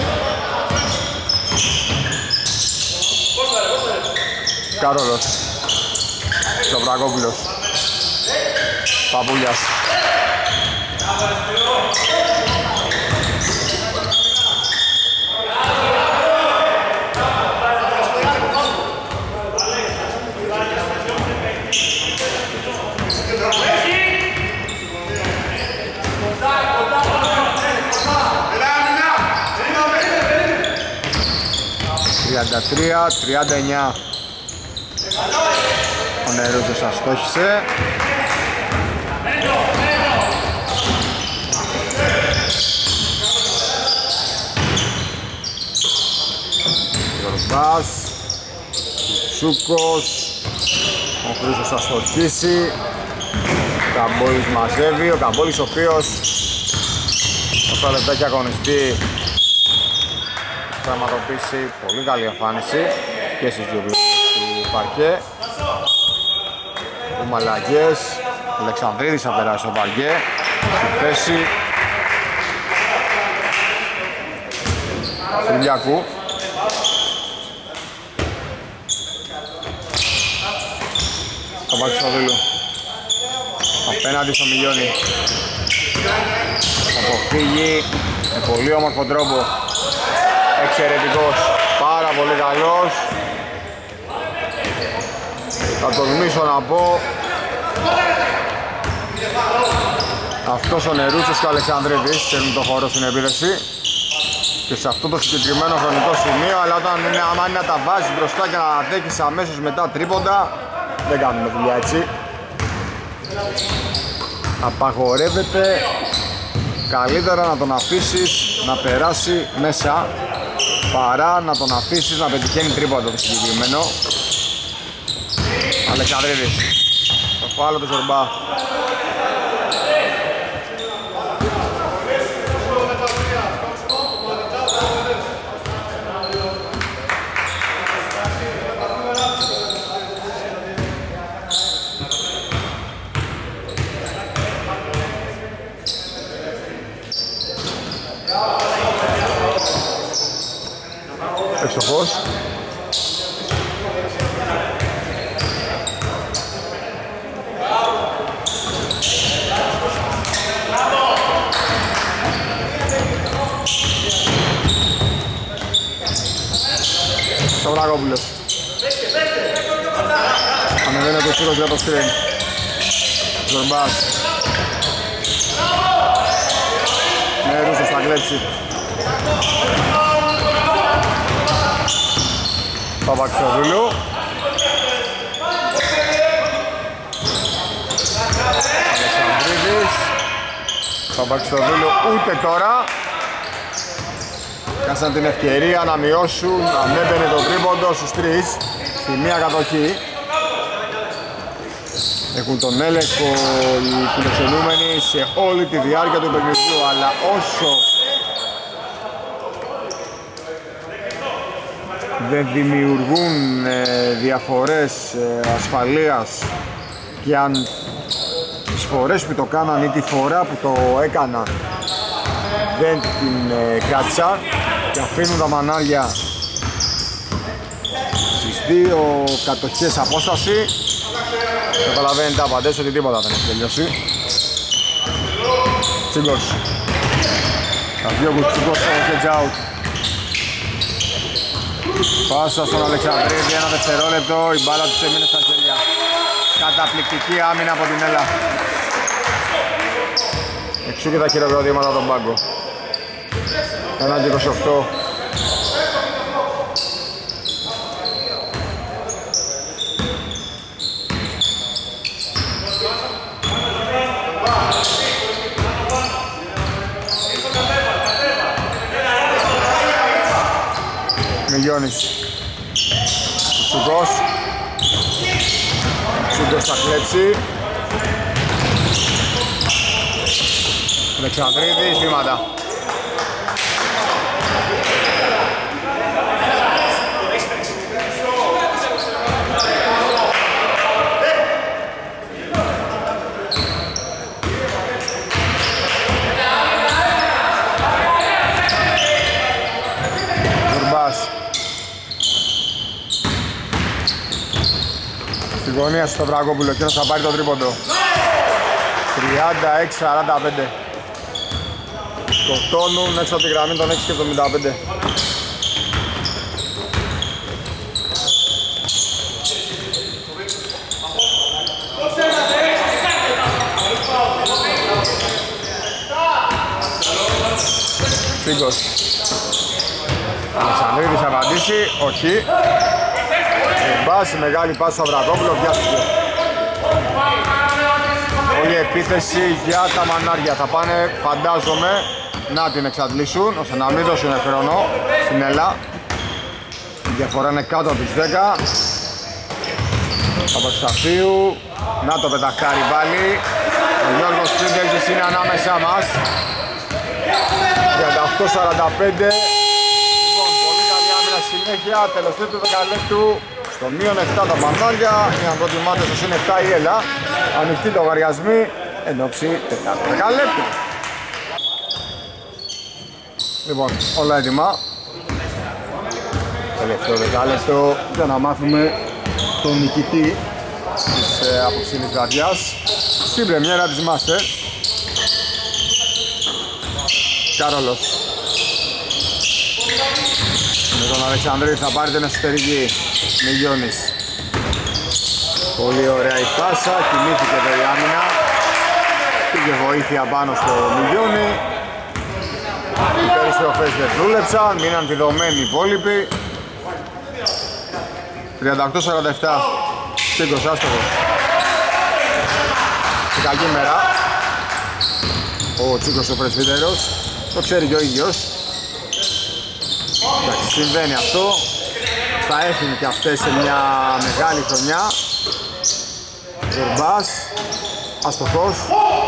S1: Κάρολος Σταυρακόπουλος Παπούλιας.
S2: τριάντα τρία τριάντα εννιά. Ο Νερούτσος αστόχησε. Γιορμπάς, Τσούκος, ο Χρήστος θα στοχίσει. Ο Καμπόλης μαζεύει, ο Καμπόλης ο οποίος όσα λεπτάκια αγωνιστεί θα πραγματοποιήσει πολύ καλή εμφάνιση και στις δύο πλευρές του παρκέ. Ο Μαλαγιές, ο Αλεξανδρίδης θα περάσει στο παρκέ στη θέση του Λιακού. Θα πάει στο Δήλου απέναντι στο Μιλιώνη. Αποφύγει με πολύ όμορφο τρόπο. Εξαιρετικός, πάρα πολύ καλός. Θα τολμήσω να πω αυτός ο Νερούτσος και ο Αλεξανδρίδης θέλουν το χώρο στην επίδεση και σε αυτό το συγκεκριμένο χρονικό σημείο, αλλά όταν είναι, άμα είναι να τα βάζεις μπροστά και να αντέχεις αμέσως μετά τρίποντα, δεν κάνουμε δουλειά έτσι. Απαγορεύεται, καλύτερα να τον αφήσεις να περάσει μέσα παρά να τον αφήσεις να πετυχαίνει τρίποντα το συγκεκριμένο. Αλεξανδρίδης, το φάουλ του Ζορμπά. Ευστοχός. Σταυρακόπουλος. Ανεβαίνει το Τσίκος για το σκριν. Ζορμπάς. Νερούσος θα κλέψει. Παπαξιοδούλου. Αλεξανδρίδης. Παπαξιοδούλου ούτε τώρα. Κάσαν την ευκαιρία να μειώσουν, να έμπαινε το τρίποντο στους τρεις στη μία κατοχή. Έχουν τον έλεγχο οι φιλοξενούμενοι σε όλη τη διάρκεια του παιχνιδιού, αλλά όσο δεν δημιουργούν ε, διαφορές ε, ασφαλείας και αν τις φορές που το κάναν ή τη φορά που το έκαναν δεν την ε, κράτησαν και αφήνουν τα μανάρια στις δύο κατοχές απόσταση, καταλαβαίνετε απαντές ότι τίποτα δεν έχει τελειώσει. Τσίγκος. Θα βγει ο Κουτσίγκος στο catch out. Πάσα στον Αλεξανδρίδη, ένα δευτερόλεπτο, η μπάλα τους έμεινε στα χέρια. Καταπληκτική άμυνα από την Έλα. Εξού και τα χειροκροτήματα από τον πάγκο. Ένα και είκοσι οκτώ. Μιλιώνης. Τσουγκός. Τσουγκός θα κλέψει. Αλεξανδρίδης, βήματα. Στη γωνία στο Σταυρακόπουλο, εκείνος θα πάρει το τρίποντο. τριάντα έξι σαράντα πέντε. Σκοτώνουν έξω από τη γραμμή των έξι και εβδομήντα πέντε. Φίγκος. Αλεξανδρίδης απαντήσει. κρατήσει, όχι. Μπάση, μεγάλη πάση στο Αβρακόπουλο, βιάστηκε. Όλη η επίθεση για τα μανάρια. Θα πάνε, φαντάζομαι, να την εξαντλήσουν, ώστε να μην δώσουν χρόνο στην Έλα. Η διαφορά είναι κάτω από τις δέκα. Παπασταφίου, να το πεταχτάρει πάλι. Ο Γιώργος Πρίντεζης είναι ανάμεσά μας. τριάντα οκτώ σαράντα πέντε. Λοιπόν, πολύ καλή άμυνα συνέχεια, τελευταίο του δεκαλέπτου. Στο μείον επτά τα μανάρια, είναι αν το τιμάτε στο συν επτά η Έλα. Ανοιχτή λογαριασμή, εν όψη τετάρτου δεκαλέπτου. Λοιπόν, όλα έτοιμα. Τελευταίο δεκάλεπτο για να μάθουμε τον νικητή της ε, απόψινης βραδιάς στην πρεμιέρα της Master. Κάρολος με τον Αλεξανδρή θα πάρει την εσωτερική. Μιλιώνης. Πολύ ωραία η πάσα, κινήθηκε εδώ η άμυνα. Πήγε βοήθεια πάνω στο Μιλιώνη. Οι περιστροφές δεν δούλεψαν, μείναν πηδωμένοι οι υπόλοιποι. τριάντα οκτώ σαράντα επτά. Τσίγκος άστοχος. Σε καλή μέρα. Ο Τσίγκος ο πρεσβύτερος. Το ξέρει και ο ίδιος. Εντάξει, συμβαίνει αυτό. Θα έφυγε και αυτές σε μια μεγάλη χρονιά. Ζουρμπάς. Αστοχός.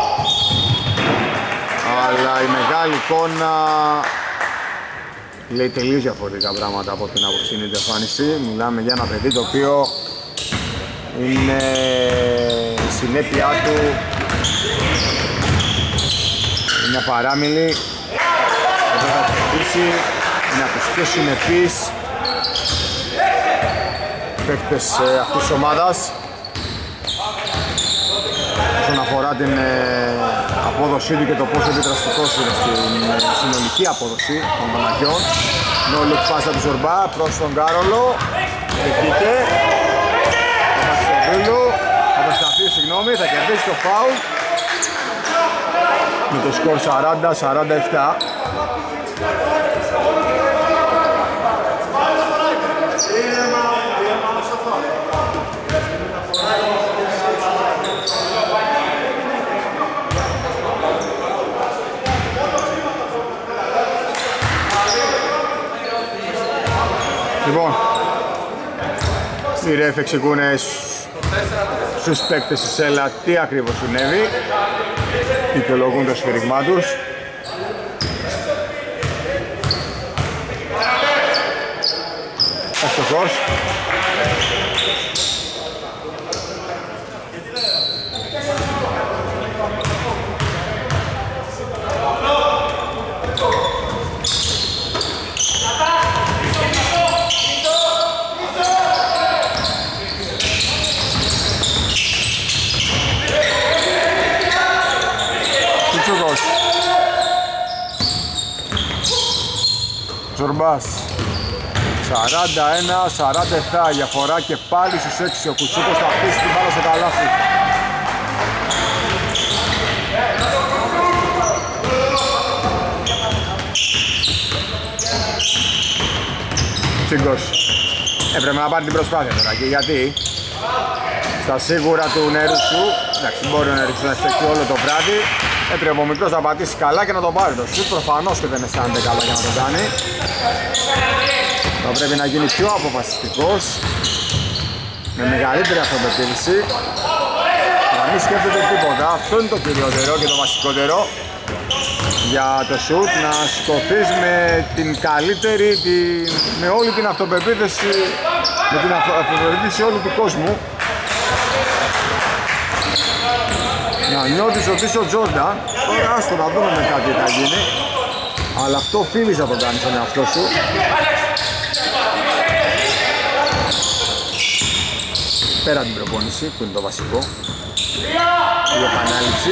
S2: Αλλά η μεγάλη εικόνα λέει τελείως διαφορετικά πράγματα από την απόψινή διαφάνιση. Μιλάμε για ένα παιδί το οποίο είναι η συνέπειά του είναι παράμιλη. Εδώ θα χτυπήσει, είναι από τους πιο συνεπείς παίκτες αυτής της ομάδας όσον αφορά την απόδοσή του και το πόσο επιδραστικός είναι στην συνολική απόδοση των Παναγιών. Νόλουκ πάσα του Ζορμπά προς τον Κάρολο. Δεχτείτε. Παπασταθίου, Παπασταθίου, συγγνώμη, θα κερδίσει το φάουλ με το σκορ σαράντα σαράντα επτά. Λοιπόν, οι ρεφ εξηγούν στους παίκτες της ΕΛΑ τι ακριβώς συνέβη, δικαιολογούν το σφύριγμά τους. Αστοχός. Ζορμπάς σαράντα ένα σαράντα επτά, διαφορά και πάλι στους έξι. Ο Κουτσούκος θα αφήσει την μπάλα στο καλάθι. Τσίγκος έπρεπε να πάρει την προσπάθεια τώρα, και γιατί στα σίγουρα του Νερούσου, εντάξει, μπορεί ο Νερούσου να στεκεί όλο το βράδυ, έπρεπε ο μικρός να πατήσει καλά και να τον πάρει το σουτ. Προφανώς και δεν αισθάνεται καλά για να το κάνει. Θα πρέπει να γίνει πιο αποφασιστικός, με μεγαλύτερη αυτοπεποίθηση, να μην σκέφτεται τίποτα. Αυτό είναι το κυριότερο και το βασικότερο για το σουτ, να σκοθείς με την καλύτερη, την... με όλη την αυτοπεποίθηση, με την αυτοπεποίθηση όλου του κόσμου. Να νιώθεις ότι είσαι ο Τζόρνταν. Τώρα άστο να δούμε μετά τι θα γίνει, αλλά αυτό οφείλεις να το κάνεις στον εαυτό σου. Πέρα την προπόνηση που είναι το βασικό, η επανάληψη.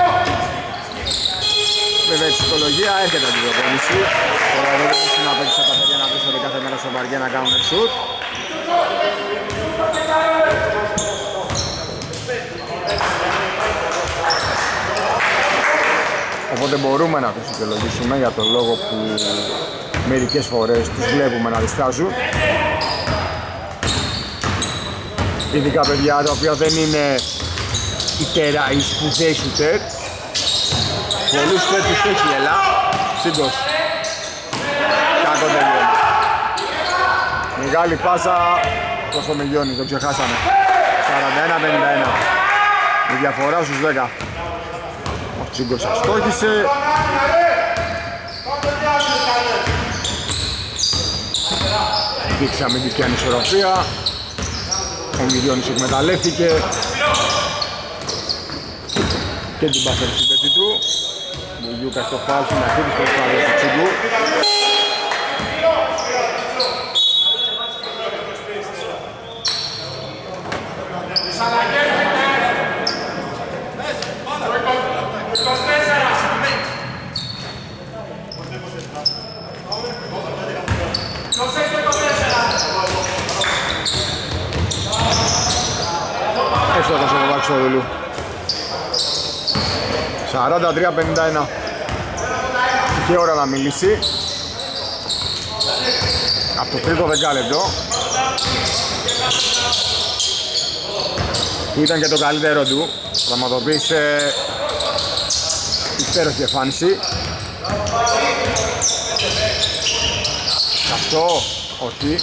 S2: Βέβαια η ψυχολογία έρχεται από την προπόνηση. Τώρα εδώ δεν έχει να παίξεις τα παιδιά να πέσουν κάθε μέρα στο βαριά να κάνουν σουτ. Οπότε μπορούμε να το συλλογίσουμε για τον λόγο που μερικές φορές τους βλέπουμε να διστάζουν. Ειδικά παιδιά τα οποία δεν είναι οι τερα, οι σπουδαίοι σουτέρ. Πολλούς τέτοιους έχει η Ελλά. Σύντος. Κάκο τελειώνει. Μεγάλη πάσα προς το Μιλιώνη, το ξεχάσαμε. σαράντα ένα πενήντα ένα. Η διαφορά στους δέκα. Ο Τσίγκος αστόχησε. Δείξαμε την ανισορροπία. Ο Μιλιώνης εκμεταλλεύτηκε και την πάσα του συμπέκτη του. Ο Γιούκας στο φάουλ στην αρχή της προσπάθειας του Τσίγκου. Εύστοχος ο Παπαξόδουλου. σαράντα τρία πενήντα ένα. Είχε ώρα να μιλήσει. Από το τρίτο δεκάλεπτο που ήταν και το καλύτερο του. Πραγματοποίησε υπέροχη εμφάνιση. Αυτό, όχι.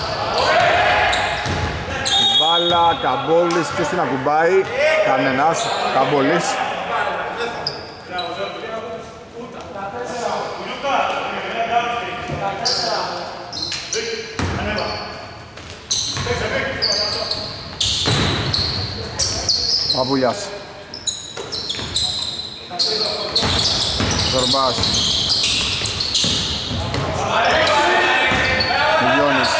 S2: Μπάλα, Καμπόλης, ποιος την ακουμπάει? Κανένας, Καμπόλης. Παπουλιάς. Ζορμπάς. Μιλιώνης.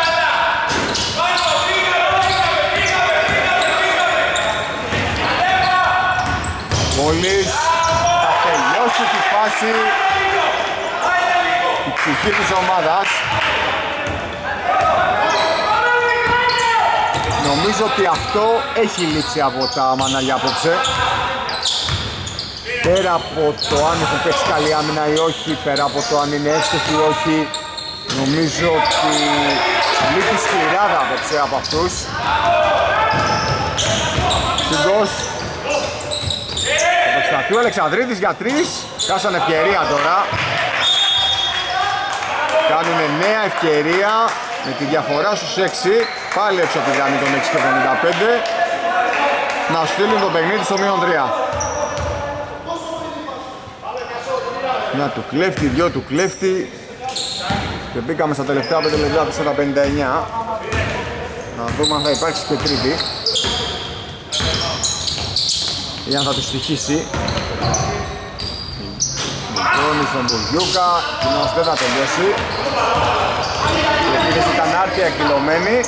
S2: Μόλις θα τελειώσει τη φάση η ψυχή της ομάδας. Νομίζω ότι αυτό έχει λείψει από τα μανάλια απόψε. Πέρα από το αν έχουν παίξει καλή άμυνα ή όχι, πέρα από το αν είναι εύστοχοι ή όχι, νομίζω ότι λείπει σκληράδα απόψε από αυτούς. Συντός. Ο Αλεξανδρίτης για τρεις, χάσαν ευκαιρία τώρα. Κάνουν νέα ευκαιρία με τη διαφορά στους έξι. Πάλι έξω από τη γραμμή των έξι και εβδομήντα πέντε. Να στείλουν το παιχνίδι στο μείον τρία. Μια του κλέφτη, δυο του κλέφτη. Και μπήκαμε στα τελευταία πέντε λεπτά τέσσερα πενήντα εννιά. Να δούμε αν θα υπάρξει και τρίτη ή αν θα του στοιχήσει. Μικρόνι στον Μπουργιούκα, κοινώς δεν θα τελειώσει. Η επίθεση ήταν άρτια εκδηλωμένη.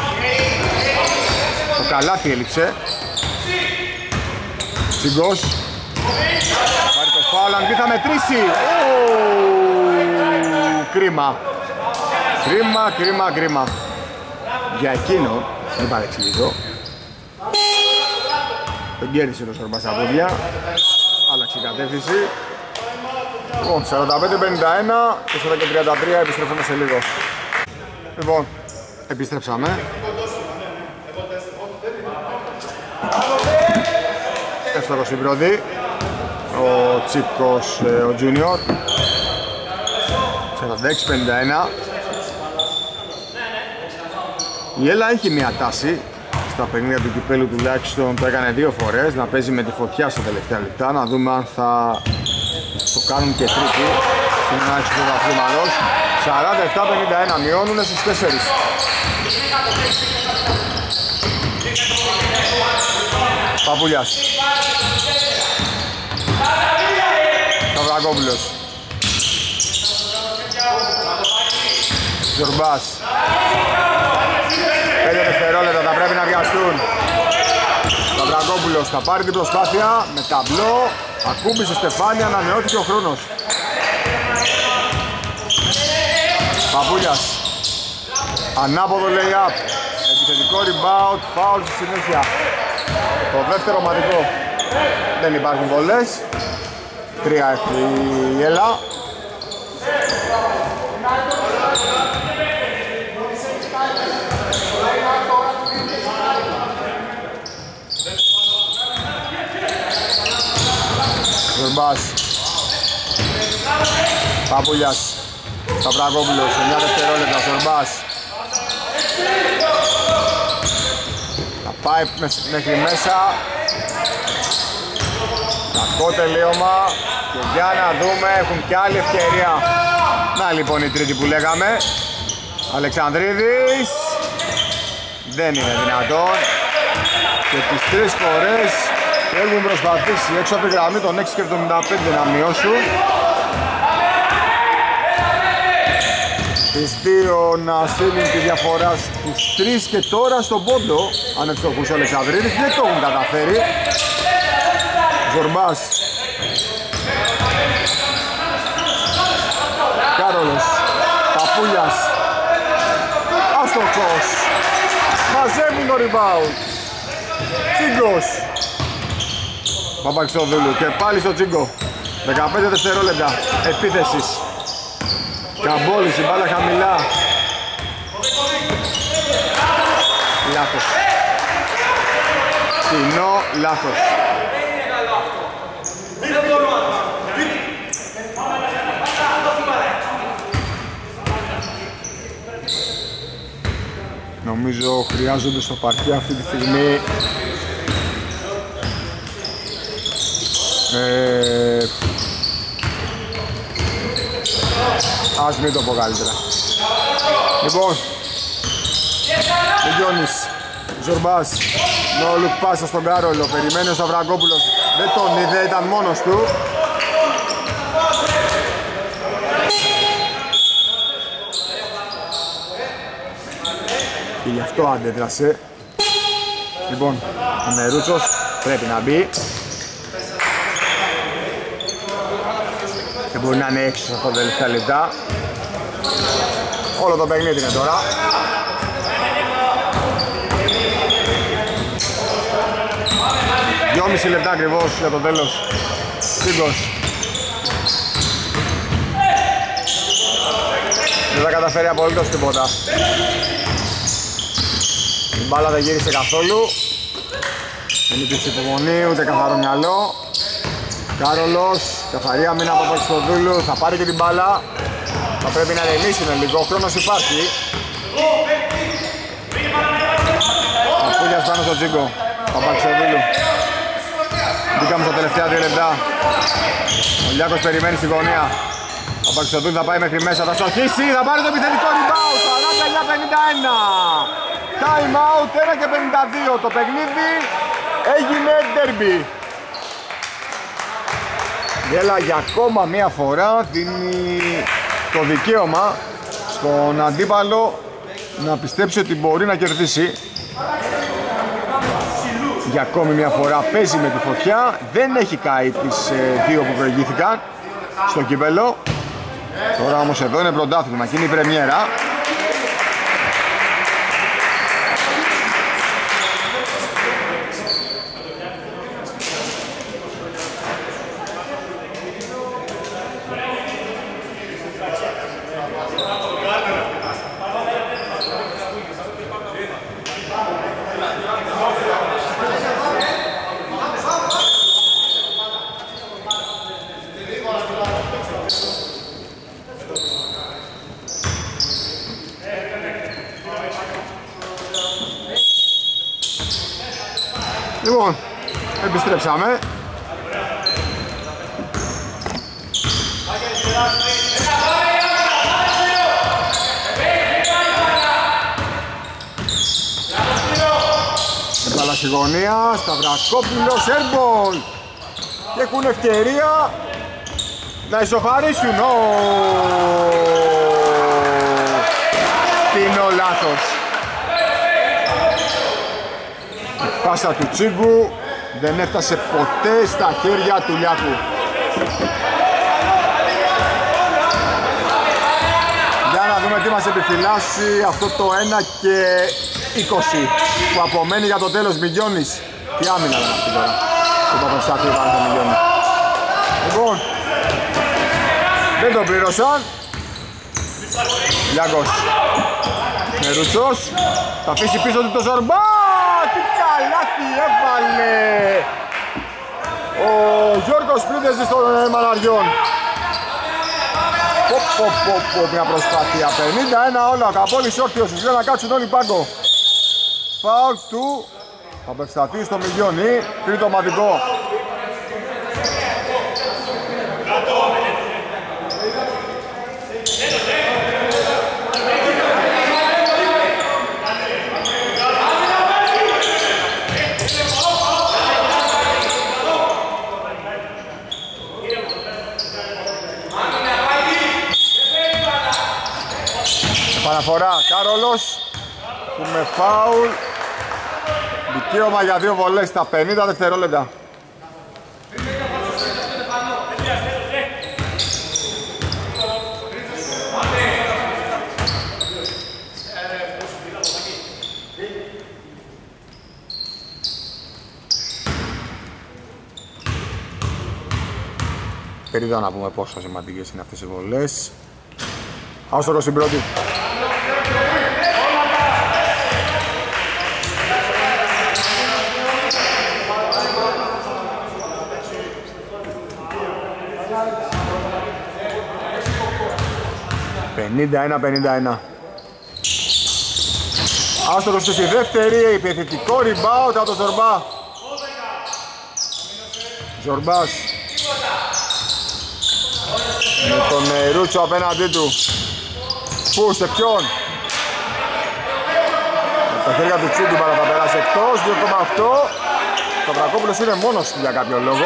S2: Το καλάθι έλειψε. Τσιγκός. Πάρει το φάουλ, αν μπει θα μετρήσει. Κρίμα. Κρίμα, κρίμα, κρίμα. Για εκείνο, δεν παρεξηγήσω. Τον κέρδισε το Σορμπά στα πόδια. Άλλαξε η κατεύθυνση. Λοιπόν, σαράντα πέντε πενήντα ένα, τέσσερα και τριάντα τρία, επιστρέφουμε σε λίγο. Λοιπόν, επιστρέψαμε. Εύστοχος στην πρώτη. Ο Τσίπκος, ο Junior. σαράντα έξι πενήντα ένα. Η Έλα έχει μια τάση στα παιχνίδια του κυπέλου, τουλάχιστον το έκανε δύο φορές, να παίζει με τη φωτιά στα τελευταία λεπτά. Να δούμε αν θα το κάνουν και τρίτη στην ανάγκη του πρωταθλήματος. σαράντα επτά πενήντα ένα, μειώνουνε στους τέσσερις. Παπουλιάς. Σταυρακόπουλος. Ζορμπάς. Πέντε δευτερόλεπτα θα πρέπει να βιαστούν. Σταυρακόπουλος θα πάρει την προσπάθεια με ταμπλό. Ακούμπησε Στεφάνια, ανανεώθηκε ο χρόνος. Παπούλιας. Ανάποδο lay-up. Επιθετικό rebound, foul στη συνέχεια. Το δεύτερο ομαδικό. Δεν υπάρχουν βολές. Τρία έχει η Έλα.
S1: Ζορμπάς. Παπούλιας. Σταυρακόπουλος, εννιά δευτερόλεπτα, Ζορμπάς. Θα πάει μέχρι μέσα. Κακό τελείωμα. Και για να δούμε, έχουν κι άλλη ευκαιρία. Να λοιπόν η τρίτη που λέγαμε. Αλεξανδρίδης. Δεν είναι δυνατόν. Και τις τρεις φορές έχουν προσπαθήσει έξω από τη γραμμή των έξι εβδομήντα πέντε να μειώσουν. Τις δύο να στείλουν τη διαφορά στους τρεις και τώρα στον πόντο. Αν ευτυχώς ο Αλεξανδρίδης δεν το έχουν καταφέρει. Ζορμπάς. Κάρολος. Παπούλιας. Άστοχος. Μαζεύουν το rebound. Τσίγκος. Παπαξιόδουλου και πάλι στο Τσίγκο. δεκαπέντε δευτερόλεπτα επίθεσης. Καμπόλης, η μπάλα χαμηλά. Λάθος. Κοινό λάθος. Νομίζω χρειάζονται στο παρκέ αυτή τη στιγμή ε, ας μην το πω καλύτερα. Λοιπόν, Μιγιώνης, Ζορμπάς, no look πάσα στον Κάρολο, περιμένει ο Σταυρακόπουλος, δεν τον είδε, ήταν μόνος του. Και γι' αυτό αντέδρασε. Λοιπόν, ο Νερούτσος πρέπει να μπει. Και μπορεί να είναι έξω σε αυτά τα τελευταία λεπτά. Όλο το παιχνίδι είναι τώρα. Δυόμιση λεπτά ακριβώς για το τέλος. Τσίγκος. Δεν θα καταφέρει απολύτως τίποτα. Η μπάλα δεν γύρισε καθόλου. Δεν υπήρξε υπομονή, ούτε καθαρό μυαλό. Κάρολος, καθαρή άμυνα από Παπαξιοδούλου, θα πάρει και την μπάλα. Θα πρέπει να ρεμίσουν λίγο, ο χρόνος υπάρχει. Παπούλιας πάνω στο Τσίγκο, Παπαξιοδούλου. Μπήκαμε στα τελευταία δύο λεπτά. Ο Λιάκος περιμένει στη γωνία. Παπαξιοδούλου θα πάει μέχρι μέσα, θα στοχίσει, θα πάρει το επιθετικό rebound. σαράντα εννιά πενήντα ένα. Time out, ένα και πενήντα δύο. Το παιχνίδι έγινε derby. Γέλα για ακόμα μία φορά δίνει το δικαίωμα στον αντίπαλο να πιστέψει ότι μπορεί να κερδίσει. Για ακόμη μία φορά παίζει με τη φωτιά, δεν έχει καεί τις ε, δύο που προηγήθηκαν στο κύπελλο. Τώρα όμως εδώ είναι πρωτάθλημα και είναι η πρεμιέρα. Λοιπόν, επιστρέψαμε. Μπάλα στη γωνία, Σταυρακόπουλος, airball. Και έχουν ευκαιρία να ισοφαρίσουν. Τι είναι ο λάθος. Η πάσα του Τσίγκου δεν έφτασε ποτέ στα χέρια του Λιάκου. Για να δούμε τι μας επιφυλάσσει αυτό το ένα και είκοσι που απομένει για το τέλος. Μιγιώνης. Τι άμυνα ήταν αυτή τώρα. Το Παπαστάθη βάλει το Μιγιώνη. Λοιπόν, δεν τον πλήρωσαν. Λιάκος. Νερούτσος, θα αφήσει πίσω του το Ζορμπά, τι καλάθι έβαλε ο Γιώργος Πρίδεζης των Μαναριών. Πω πω πω πω, μια προσπάθεια, πενήντα ένα όλα, ο Καπόλης όρθιος, λέει να κάτσουν όλοι πάγκο. Φάουλ του, θα απευσταθεί στο Μιλιώνι, τρίτο ομαδικό. Παραφορά Κάρολος που με φάουλ, δικαίωμα για δύο βολές στα πενήντα δευτερόλεπτα. Περίδα να πούμε πόσο σημαντικές είναι αυτές οι βολές. Άστοχο στην πρώτη. πενήντα ένα πενήντα ένα. Άστοχος στη δεύτερη, επιθετικό rebound από τον Ζορμπά. Ζορμπάς με τον Ρούτσο απέναντί του. Πού, σε ποιον? Με τα χέρια του Τσούντιμπαρα θα περάσει εκτός, δύο κόμμα οκτώ. Το Βρακόπουλος είναι μόνος του για κάποιο λόγο.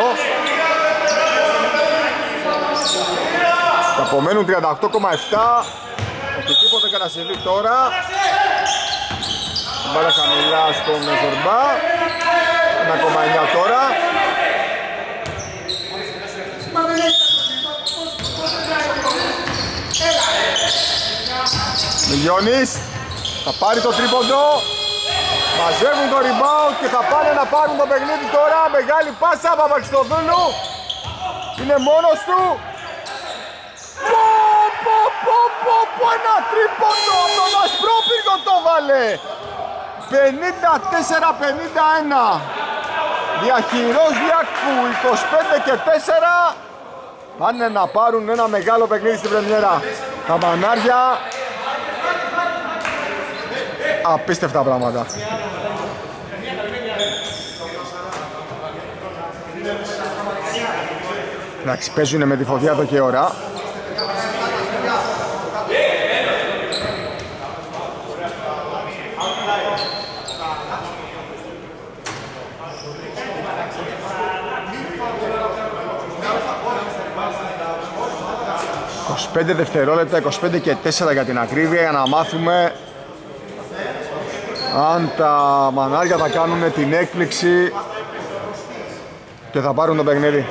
S1: Θα απομένουν τριάντα οκτώ κόμμα επτά. Οτιδήποτε και να συμβεί τώρα. Μπάλα χαμηλά στον Ζορμπά. ένα κόμμα εννιά τώρα. Μιλιώνης θα πάρει το τρίποντο. Μαζεύουν το rebound και θα πάνε να πάρουν το παιχνίδι τώρα. Μεγάλη πάσα, Παπαξιτοδούλου είναι μόνος του. Πω πω πω πω πω, ένα τρίποντο από τον Ασπρόπυργο το βάλε. πενήντα τέσσερα πενήντα ένα. Διαχειρός Διάκου, είκοσι πέντε και τέσσερα. Πάνε να πάρουν ένα μεγάλο παιχνίδι στην πρεμιέρα. Τα Μανάρια. Απίστευτα πράγματα. Εντάξει, παίζουνε με τη φωτιά εδώ και ώρα. είκοσι πέντε δευτερόλεπτα, είκοσι πέντε και τέσσερα για την ακρίβεια, για να μάθουμε αν τα Μανάρια θα κάνουν την έκπληξη και θα πάρουν το παιχνίδι.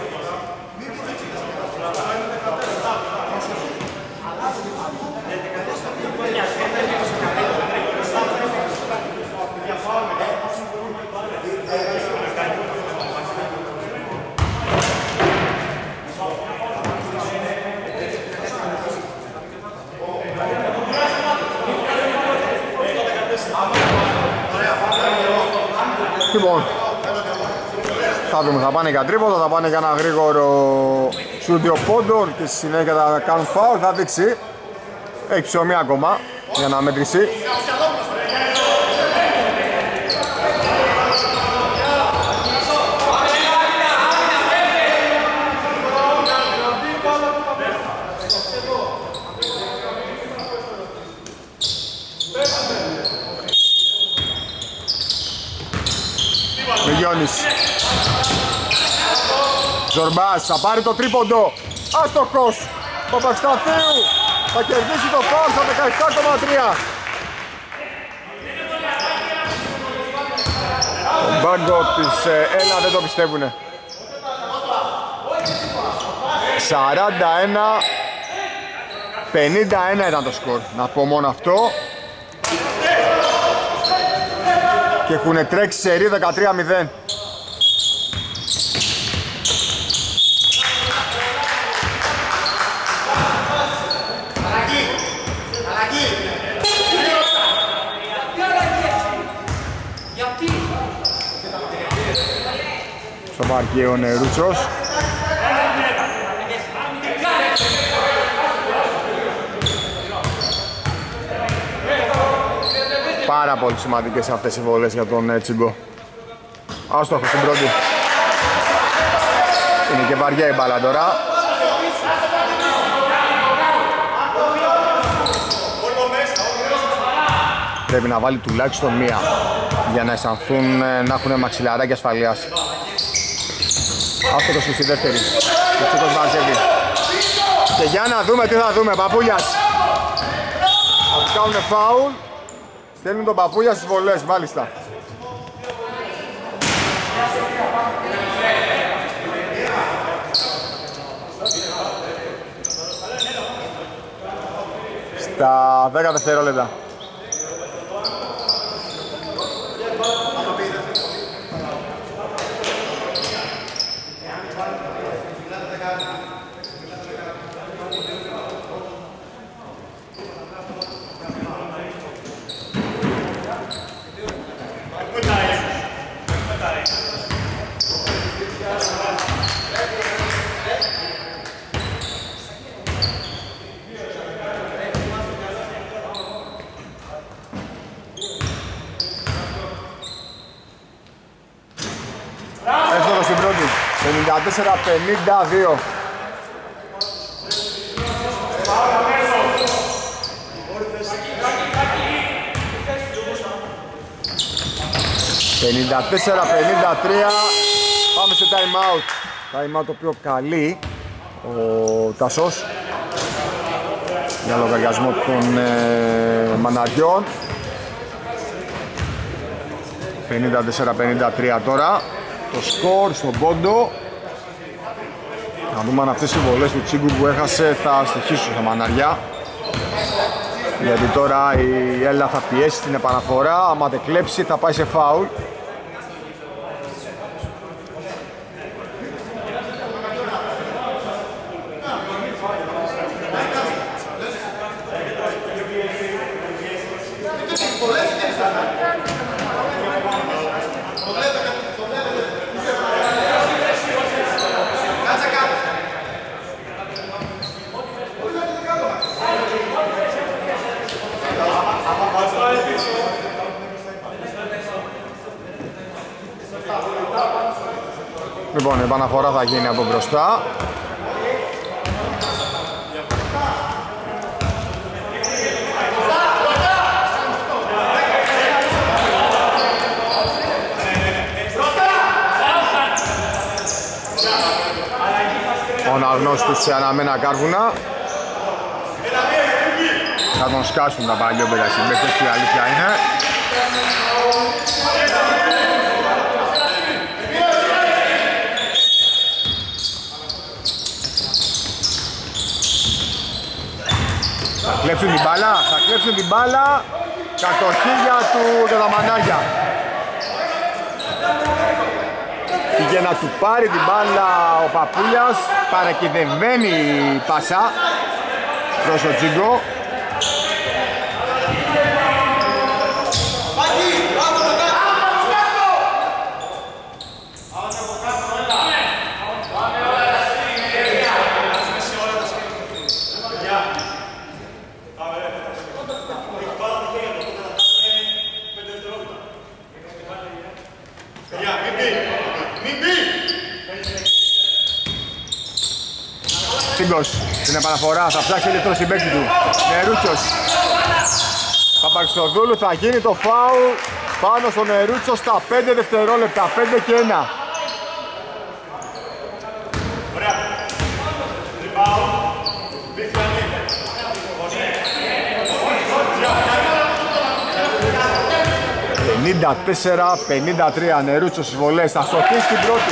S1: Λοιπόν, θα δούμε, θα πάνε για τρίποντο, θα πάνε για ένα γρήγορο σούτιο πόντων και στη συνέχεια θα κάνουν φάουλ, θα δείξει. Έχει ψωμί ακόμα για να μετρήσει. Μιλιώνης. Ζορμπάς θα πάρει το τρίποντο. Άστοχος. Παπασταθίου θα κερδίσει το φάουλ στα δεκαεπτά κόμμα τρία. Το μπάγκο της Έλα δεν το πιστεύουνε. σαράντα ένα πενήντα ένα ήταν το σκορ. Να πω μόνο αυτό. Και έχουν τρέξει σερί δεκατρία μηδέν.
S2: στο παρκέ ο Νερούτσος. Πάρα πολύ σημαντικές αυτές οι βολές για τον Τσίγκο. Άστοχος στην πρώτη. Είναι και βαριά η μπάλα τώρα. Πρέπει να βάλει τουλάχιστον μία για να αισθανθούν να έχουν μαξιλαράκι ασφαλείας. Άστοχος στη δεύτερη. Ο Τσίγκος μαζεύει. Και για να δούμε τι θα δούμε. Παπούλιας. Θα κάνουν φάουλ. Στέλνουν τον Παπούλια στις βολές, μάλιστα. Στα δέκα δευτερόλεπτα. πενήντα τέσσερα πενήντα δύο. πενήντα τέσσερα πενήντα τρία. Πάμε σε time out. Time out το οποίο καλεί ο Τασός για λογαριασμό των ε, μαναριών. πενήντα τέσσερα πενήντα τρία τώρα. Το σκορ στον πόντο. Να δούμε αν αυτές οι βολές του Τσίγκου που έχασε θα στοιχίσουν στα μαναριά. Γιατί τώρα η Έλλα θα πιέσει την επαναφορά. Άμα δεν κλέψει θα πάει σε φάουλ. Λοιπόν, η επαναφορά θα γίνει από μπροστά. Ο αναγνώστης σε αναμένα κάρβουνα. Θα τον σκάσουν τα παλιόπαιδα συμπαίκτες και η αλήθεια είναι. Θα κλέψουν την μπάλα, θα κλέψουν την μπάλα. Κατοχή του για τα μανάρια. Πήγε να του πάρει την μπάλα ο Παπούλιας. Παρακυδευμένη η πάσα προς ο Τσίγκο. Τσίγκος, την επαναφορά, θα ψάξει ηλεκτρό συμπαίκτη του. Νερούτσος. Παπαξοδούλου, θα γίνει το φάουλ πάνω στο Νερούτσο στα πέντε δευτερόλεπτα, πέντε και ένα. πενήντα τέσσερα πενήντα τρία, Νερούτσος στις βολές, θα σωθεί στην πρώτη.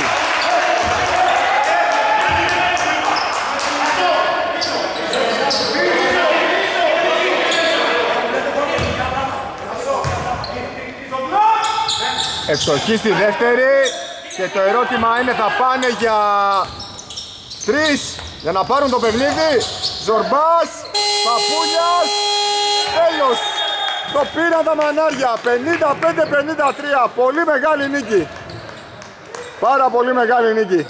S2: Ευστοχή στη δεύτερη και το ερώτημα είναι θα πάνε για τρεις για να πάρουν το παιχνίδι. Ζορμπάς, Παπούλιας, τέλος. Το πήραν τα μανάρια, πενήντα πέντε πενήντα τρία, πολύ μεγάλη νίκη.
S1: Πάρα πολύ μεγάλη νίκη.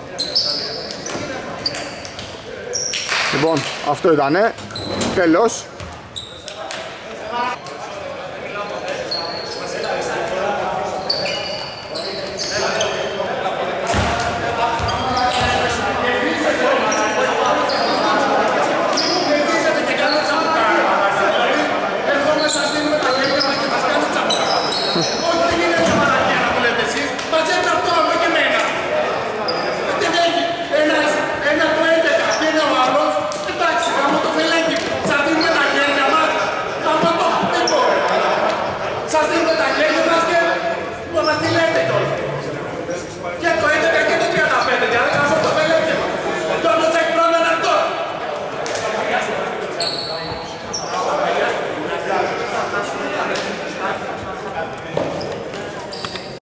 S1: Λοιπόν, αυτό ήτανε. Τέλος.